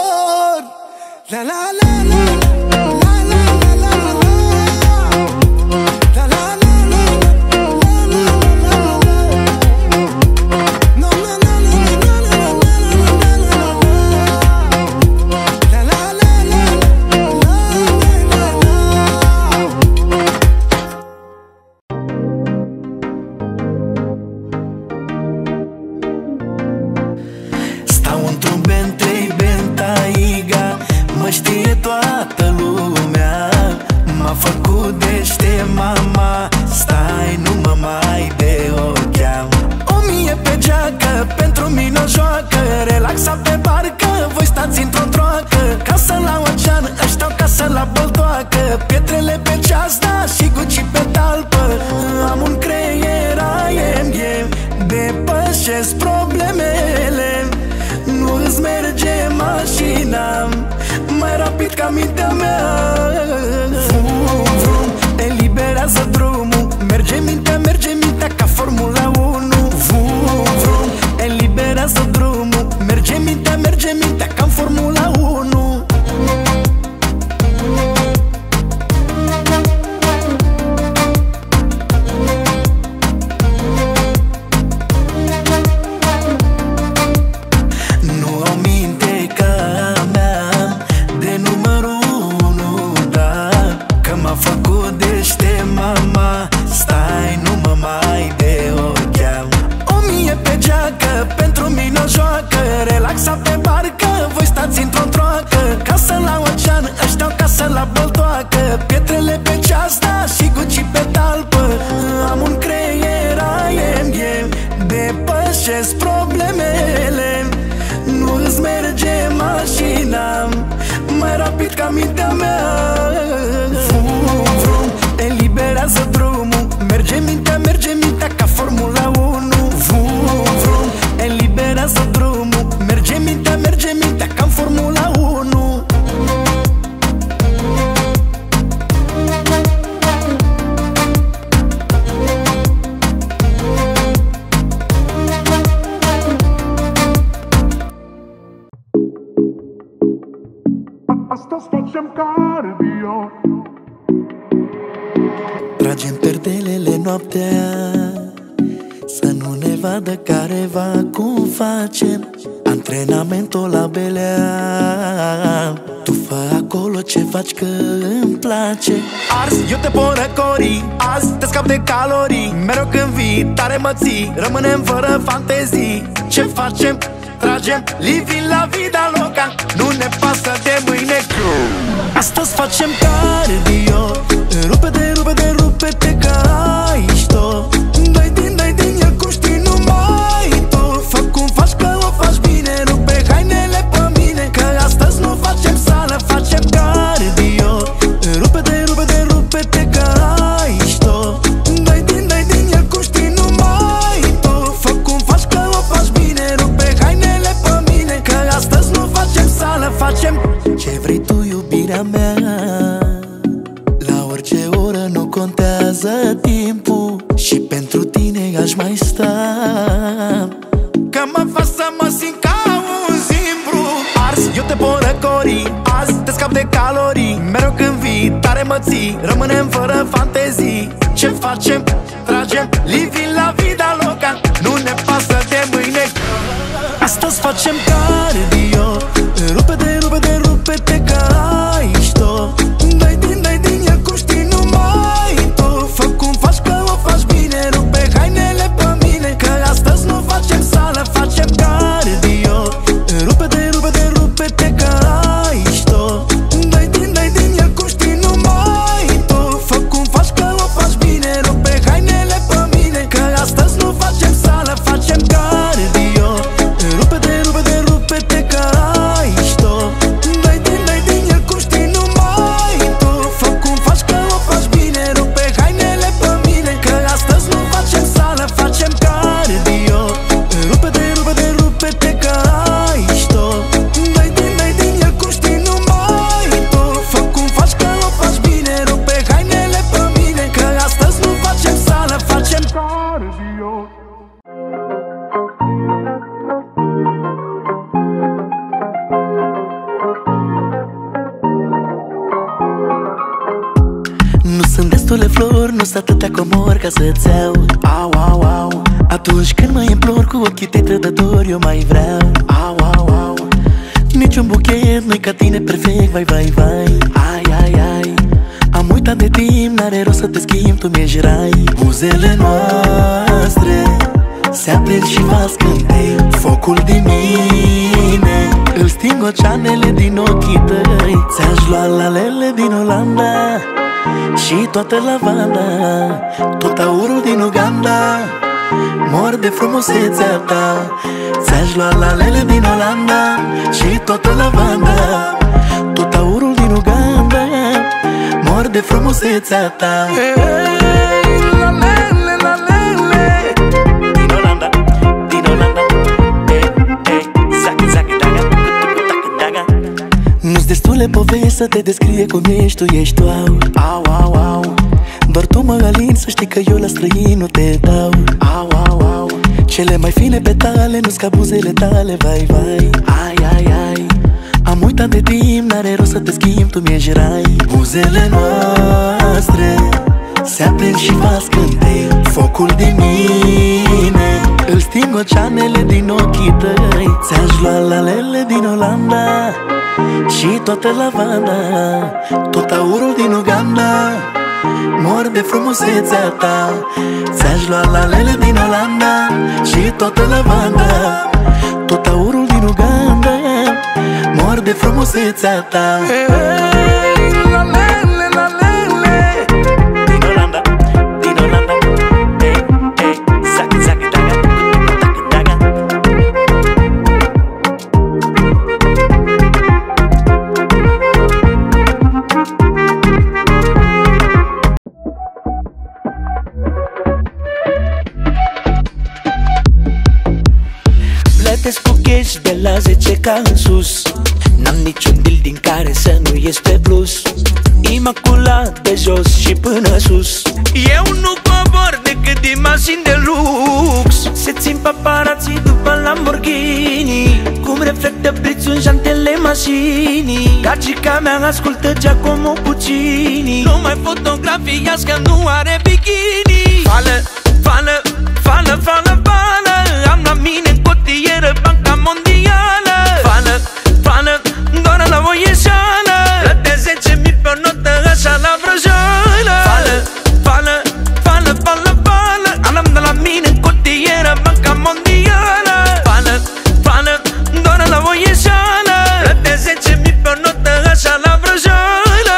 La la la la la la la la la la. La la la la la la la la la. No no no no no no no no. La la la la la la la. Stau într-un Bentley Bentayga, mă știe toată lumea. M-a făcut dește mama, stai, nu mă mai de ocheam. O mie pe geacă, pentru mine o joacă, relaxat pe barcă, voi stați într-o troacă. Casă la ocean, ăștia casă la băltoacă, pietrele pe ceas, da, și Gucci pe talpă. Am un creier I M G, depășesc problemele. Nu îți merge mașina mai rapid ca mintea mea. Vrum, vrum, eliberează drumul, merge mintea, merge mintea ca Formula unu. Vrum, vrum, eliberează drumul, merge mintea, merge mintea ca Formula unu. Nu au minte ca mea de numărul unu, da, că m-a făcut dește mama, stai, nu mă mai de ocheam. O mie pe geacă, pentru mine o joacă, relaxat pe barcă, voi stați într-o troacă. Casă la ocean, ăștia casă la băltoacă, pietrele pe ceas, da, și Gucci pe talpă. Am un creier I M G, depășesc problemele. Nu îți merge mașina mai rapid ca mintea mea. Vrum, vrum, eliberează drumul, merge mintea, merge mintea ca Formula unu. Vrum, vrum, eliberează drumul, merge mintea, merge mintea ca Formula unu. Astăzi facem cardio. Tragem perdelele noaptea, să nu ne vadă careva cum facem antrenamentul la belea. Tu fă acolo ce faci că îmi place. Ars, eu te pot răcori, azi te scap de calorii. Mereu când vii, tare mă ții, rămânem fără fantezii. Ce facem? Tragem, living la vida loca, nu ne pasă de mâine. Astăzi facem cardio, rupe-te, rupe-te, rupe-te că ai șto. Dai din, dai din el cum știi numai tu. Fă cum faci că o faci bine, rupe hainele pe mine, că astăzi nu facem sală, facem cardio. Rupe-te, rupe-te, rupe-te că ai șto. Dai din, dai din el cum știi numai tu. Fă cum faci că o faci bine, rupe hainele pe mine, că astăzi nu facem sală, facem ce vrei tu, iubirea mea. La orice oră nu contează timpul, și pentru tine aș mai sta, că mă fac să mă simt ca un zimbru. Ars, eu te pot răcori, azi te scap de calorii. Mereu când vii, tare mă ții, rămânem fără fantezii. Ce facem? Tragem, living la vida loca, nu ne pasă de mâine. Astăzi facem cardio, rupe-te, rupe-te, rupe-te că ai șto. Dai din, dai din el cum știi numai tu. Fă cum faci că o faci bine, rupe hainele pe mine, că astăzi nu facem sală, facem cardio. Rupe-te, rupe-te, rupe-te că ai șto. Dai din, dai din el cum știi numai tu. Fă cum faci că o faci bine, rupe hainele pe mine, că astăzi nu facem sală, facem cardio. Rupe-te, rupe-te, rupe-te destule flori, nu-s atâtea comori ca să-ți iau. Au, au, au. Atunci când mă implor cu ochii tăi trădători, eu mai vreau. Au, au, au. Niciun buchet nu-i ca tine perfect, vai, vai, vai. Ai, ai, ai. Am uitat de timp, n-are rost să te schimb, tu mi-ești rai. Buzele noastre se aprind și fac scântei. Focul din mine îl sting oceanele din ochii tăi. Ți-aș lua lalele din Olanda și toată lavanda, tot aurul din Uganda. Mor de frumusețea ta. Ți-aș lua lalele din Olanda și toată lavanda, tot aurul din Uganda. Mor de frumusețea ta. Nu-s destule povesti să te descrie cum ești, tu ești tu, au, au, au, au. Doar tu mă alin, să știi că eu la străin nu te dau. Au, au, au. Cele mai fine petale nu-s ca buzele tale, vai, vai. Ai, ai, ai. Am uitat de timp, n-are rost să te schimb, tu mi-ești rai. Buzele noastre se aprind și fac scântei. Focul din mine îl sting oceanele din ochii tăi. Ți-aș lua lalele din Olanda și toată lavanda, tot aurul din Uganda. Mor de frumusețea ta. Ți-aș lua lalele din Olanda și toată lavanda, tot aurul din Uganda. Mor de frumusețea ta. Lalele, lalele din Olanda, din Olanda. Hey, hey, zaki, zaki, daga, daga, daga. Plătesc cu cash de la zece ca în sus. N-am niciun deal din care să nu ies pe plus. Imaculat de jos și până sus. Eu nu cobor decât din mașini de lux. Se țin paparații după Lamborghini, cum reflectă blițul în jantele mașinii. Gagica mea ascultă Giacomo Puccini. Nu mai fotografiați că nu are bikini. Fală, fală, fală, fală, fală. Am la mine în cotieră Banca Mondială. Fală, fală, doar la o ieșeală. Plăte zece mii pe o notă, așa la vrăjeală. Fală, fală, fală, fală, fală. Am de la mine în cotieră Banca Mondială. Fală, fală, doar la o ieșeală. Plăte zece mii pe o notă, așa la vrăjeală.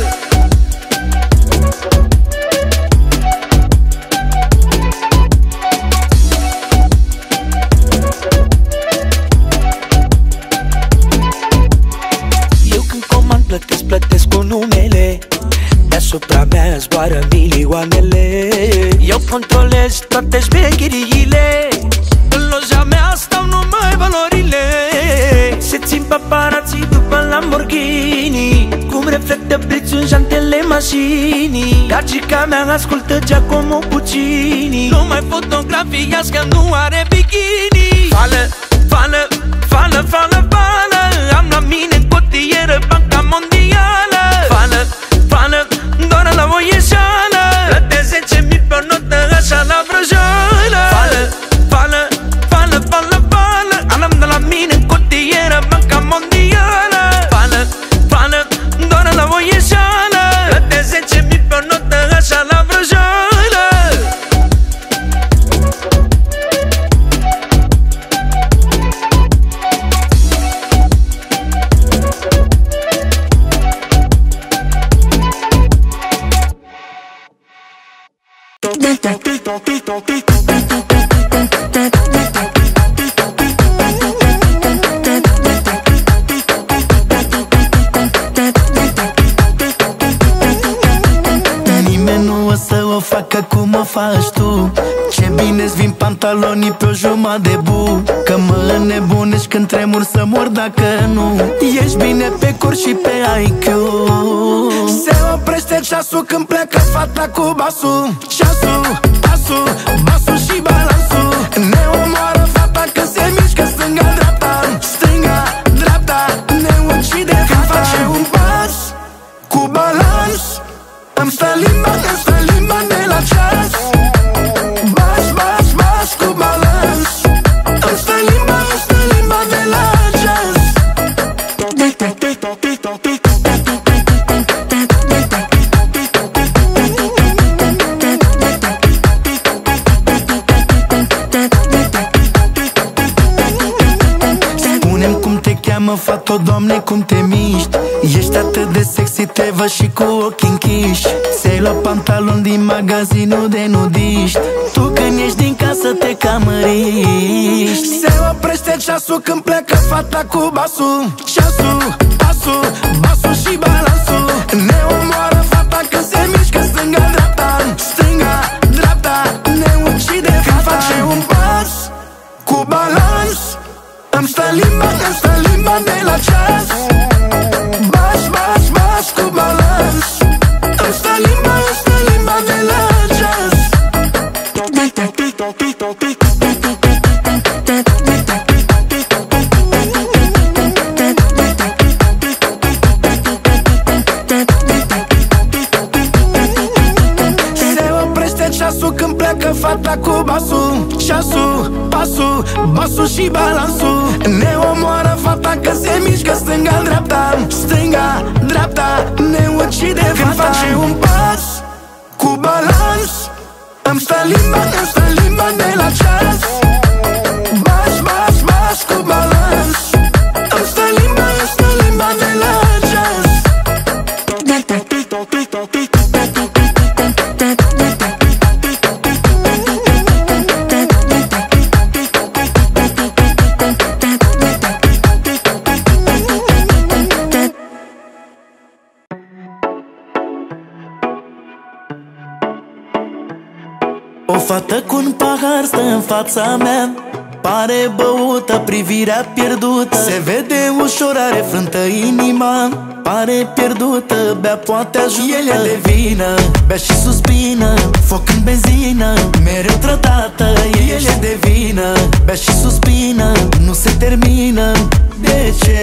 Plătesc, plătesc cu numele. Deasupra mea zboară milioanele. Eu controlez toate șmecheriile. În loja mea stau numai valorile. Se țin paparații după Lamborghini, cum reflectă blițul în jantele mașinii. Gagica mea ascultă Giacomo Puccini. Nu mai fotografiați că nu are bikini. Fală, fală, fală, fală, fală. Am la mine în cotieră Banca Mondială. Fală, fală, doar la o ieșeală. Plăte zece mii pe o notă, așa la vrăjeală. Fală, fală, fală, fală, fală. Am de la mine în cotieră Banca Mondială. Fală, fală, doar la o ieșeală. Plăte zece mii pe o notă, așa la vrăjeală. Nimeni nu o să o facă cum o faci tu. Ce bine-ți vin pantalonii pe o jumătate de bu. Că mă înnebunești când tremur să mor dacă nu. Ești bine pe cur și pe I Q. Se oprește ceasul când pleacă fata cu basul. Ceasul, pasul, basul și balansul. Ne omoară fata când se mișcă stânga-dreapta. Stânga-dreapta, ne ucide când face un pas cu balans. Îmi stă limba, îmi stă foto, Doamne, cum te miști. Ești atât de sexy, te văd și cu ochii închiși. Ți-ai luat pantaloni din magazinul de nudiști. Tu când ești din casă te camăriști. Se oprește ceasul când pleacă fata cu basul. Ceasul, pasul, basul și balansul. Ne omoară fata când se mișcă stânga-dreapta. Stânga-dreapta, ne ucide când fata. Face un pas cu balans. Îmi stă limba, îmi stă limba de la ceas. Bas, bas, bas cu balans. Îmi stă limba, îmi stă limba de la ceas. Se oprește ceasul când pleacă fata cu basul. Ceasul, pasul, basul și balansul. Ne omoară fata că se mișcă stânga-dreapta. Stânga-dreapta, ne ucide când fata. Face un pas cu balans. Îmi stă limba, îmi stă limba de la ceas. Bas, bas, bas cu balans. Îmi stă limba, îmi stă limba de la ceas. O fată cu un pahar stă în fața mea. Pare băută, privirea pierdută. Se vede ușor, are frântă inima. Pare pierdută, bea poate ajută. El e de vină, bea și suspină. Foc în benzină, mereu trădată. El e de vină, bea și suspină. Nu se termină, de ce?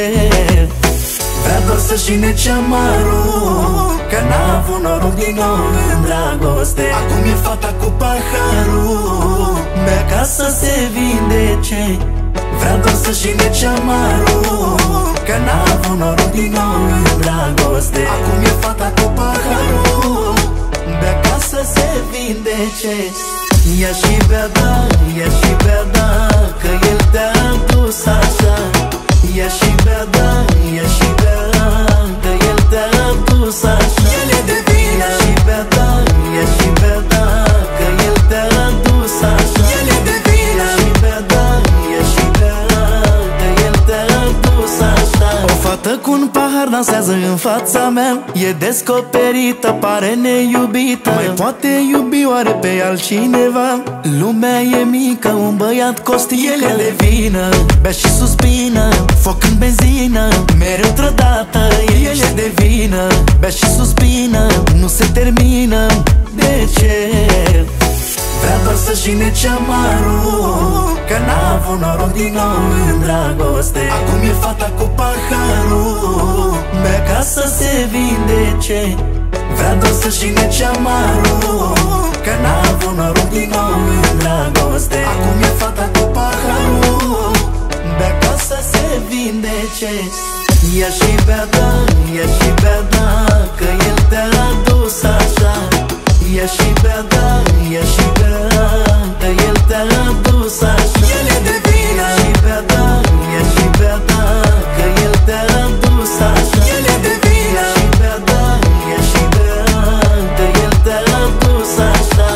Vrea doar să-și nece amarul, că n-a avut noroc din nou în dragoste. Acum e fata cu paharul, bea ca să se vindece. Vrea doar să-și nece amarul, că n-a avut noroc din nou în dragoste. Acum e fata cu paharul, bea ca să se vindece. Ia și bea, da, ia și bea, da, că el te-a dus așa. Ia și bea, da, ia și bea, că el te-a dus așa. El e de vină. Ia și bea, da, ia și bea, da, că el te-a dus așa. El e de vină. Ia și bea, da, ia și bea, că el te-a dus așa. O fată cu un pahar dansează în fața mea. E descoperită, pare neiubită. Mai poate iubi oare pe altcineva? Lumea e mică, un băiat costic. El e de vină, bea și suspină. Foc în benzină, mereu trădată. El e de vină, bea și suspină. Nu se termină, de ce? Vrea doar să-și nece amarul, că n-a avut noroc din nou în dragoste. Acum e fata cu paharul, bea ca să se vindece. Vrea doar să-și nece amarul, că n-a avut noroc din nou în dragoste. Acum e fata cu paharul, bea ca să se vindece. Ia și bea, da, ia și bea, da, că el te-a dus așa. Ia și bea, da, ia și bea, că el te-a dus așa. El e de vină. Ia și bea, da, ia și bea, da, că el te-a dus așa. El e de vină. Ia și bea, da, ia și bea, că el te-a dus așa.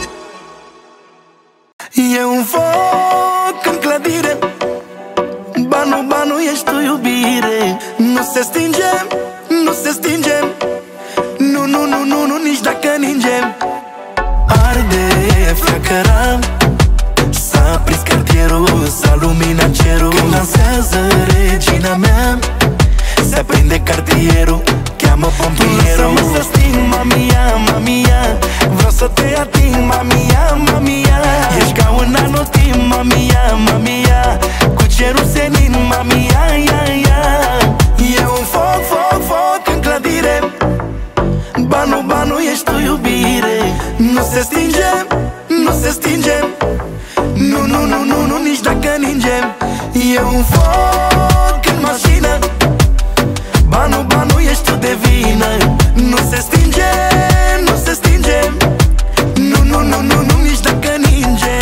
E un foc în clădire. Banu, banu, ești tu iubire. Nu se stinge, nu se stinge. Nu, nu, nu, nu, nu, nici dacă ninge. Arde, flacăra. S-a prins cartierul, s-a luminat cerul. Când dansează regina mea, se aprinde cartierul, cheamă pompierul. Lasă-mă să sting, mamia, mamia. Vreau să te ating, mamia, mamia. Ești ca un anotimp, mamia, mamia. Cu cerul senin, mamia, ia, ia. E un foc, foc, foc în clădire. Banu, banu, ești tu iubire. Nu se stinge, nu se stinge. Nu, nu, nu, nu, nu, nici dacă ninge. E un foc în mașină. Banu, banu, ești tu de vină. Nu se stinge, nu se stinge. Nu, nu, nu, nu, nu, nici dacă ninge.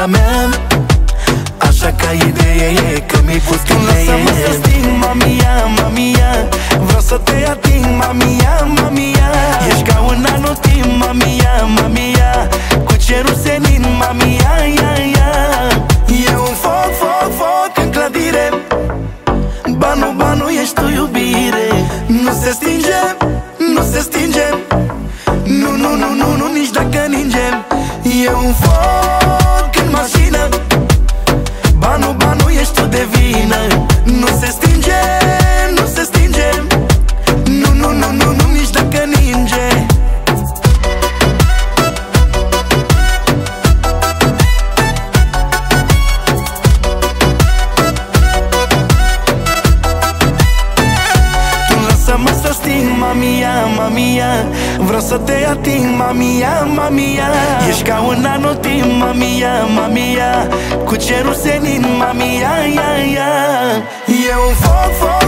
viața mea. Așa ca idee e că mi-ai pus când lasă-mă să sting, mamia, mamia. Vreau să te ating, mamia, mamia. Ești ca un anotimp, mamia, mamia. Cu cerul senin, mamia, ia, ia. E un foc, foc, foc în clădire. Banu, banu, ești tu iubire. Nu se stinge, nu se stinge. Nu, nu, nu, nu, nu, nici dacă ninge. E un foc în mașină. Banu, banu, ești tu de vină. Nu se stinge, nu se stinge. Nu, nu, nu, nu, nu, nici dacă ninge. Tu lasă-mă să sting, mamia, mamia. Vreau să te ating, mamia, mamia. Ești ca un anotimp, mamia, mamia. Cu cerul senin, mamia, ia, ia. E un foc, foc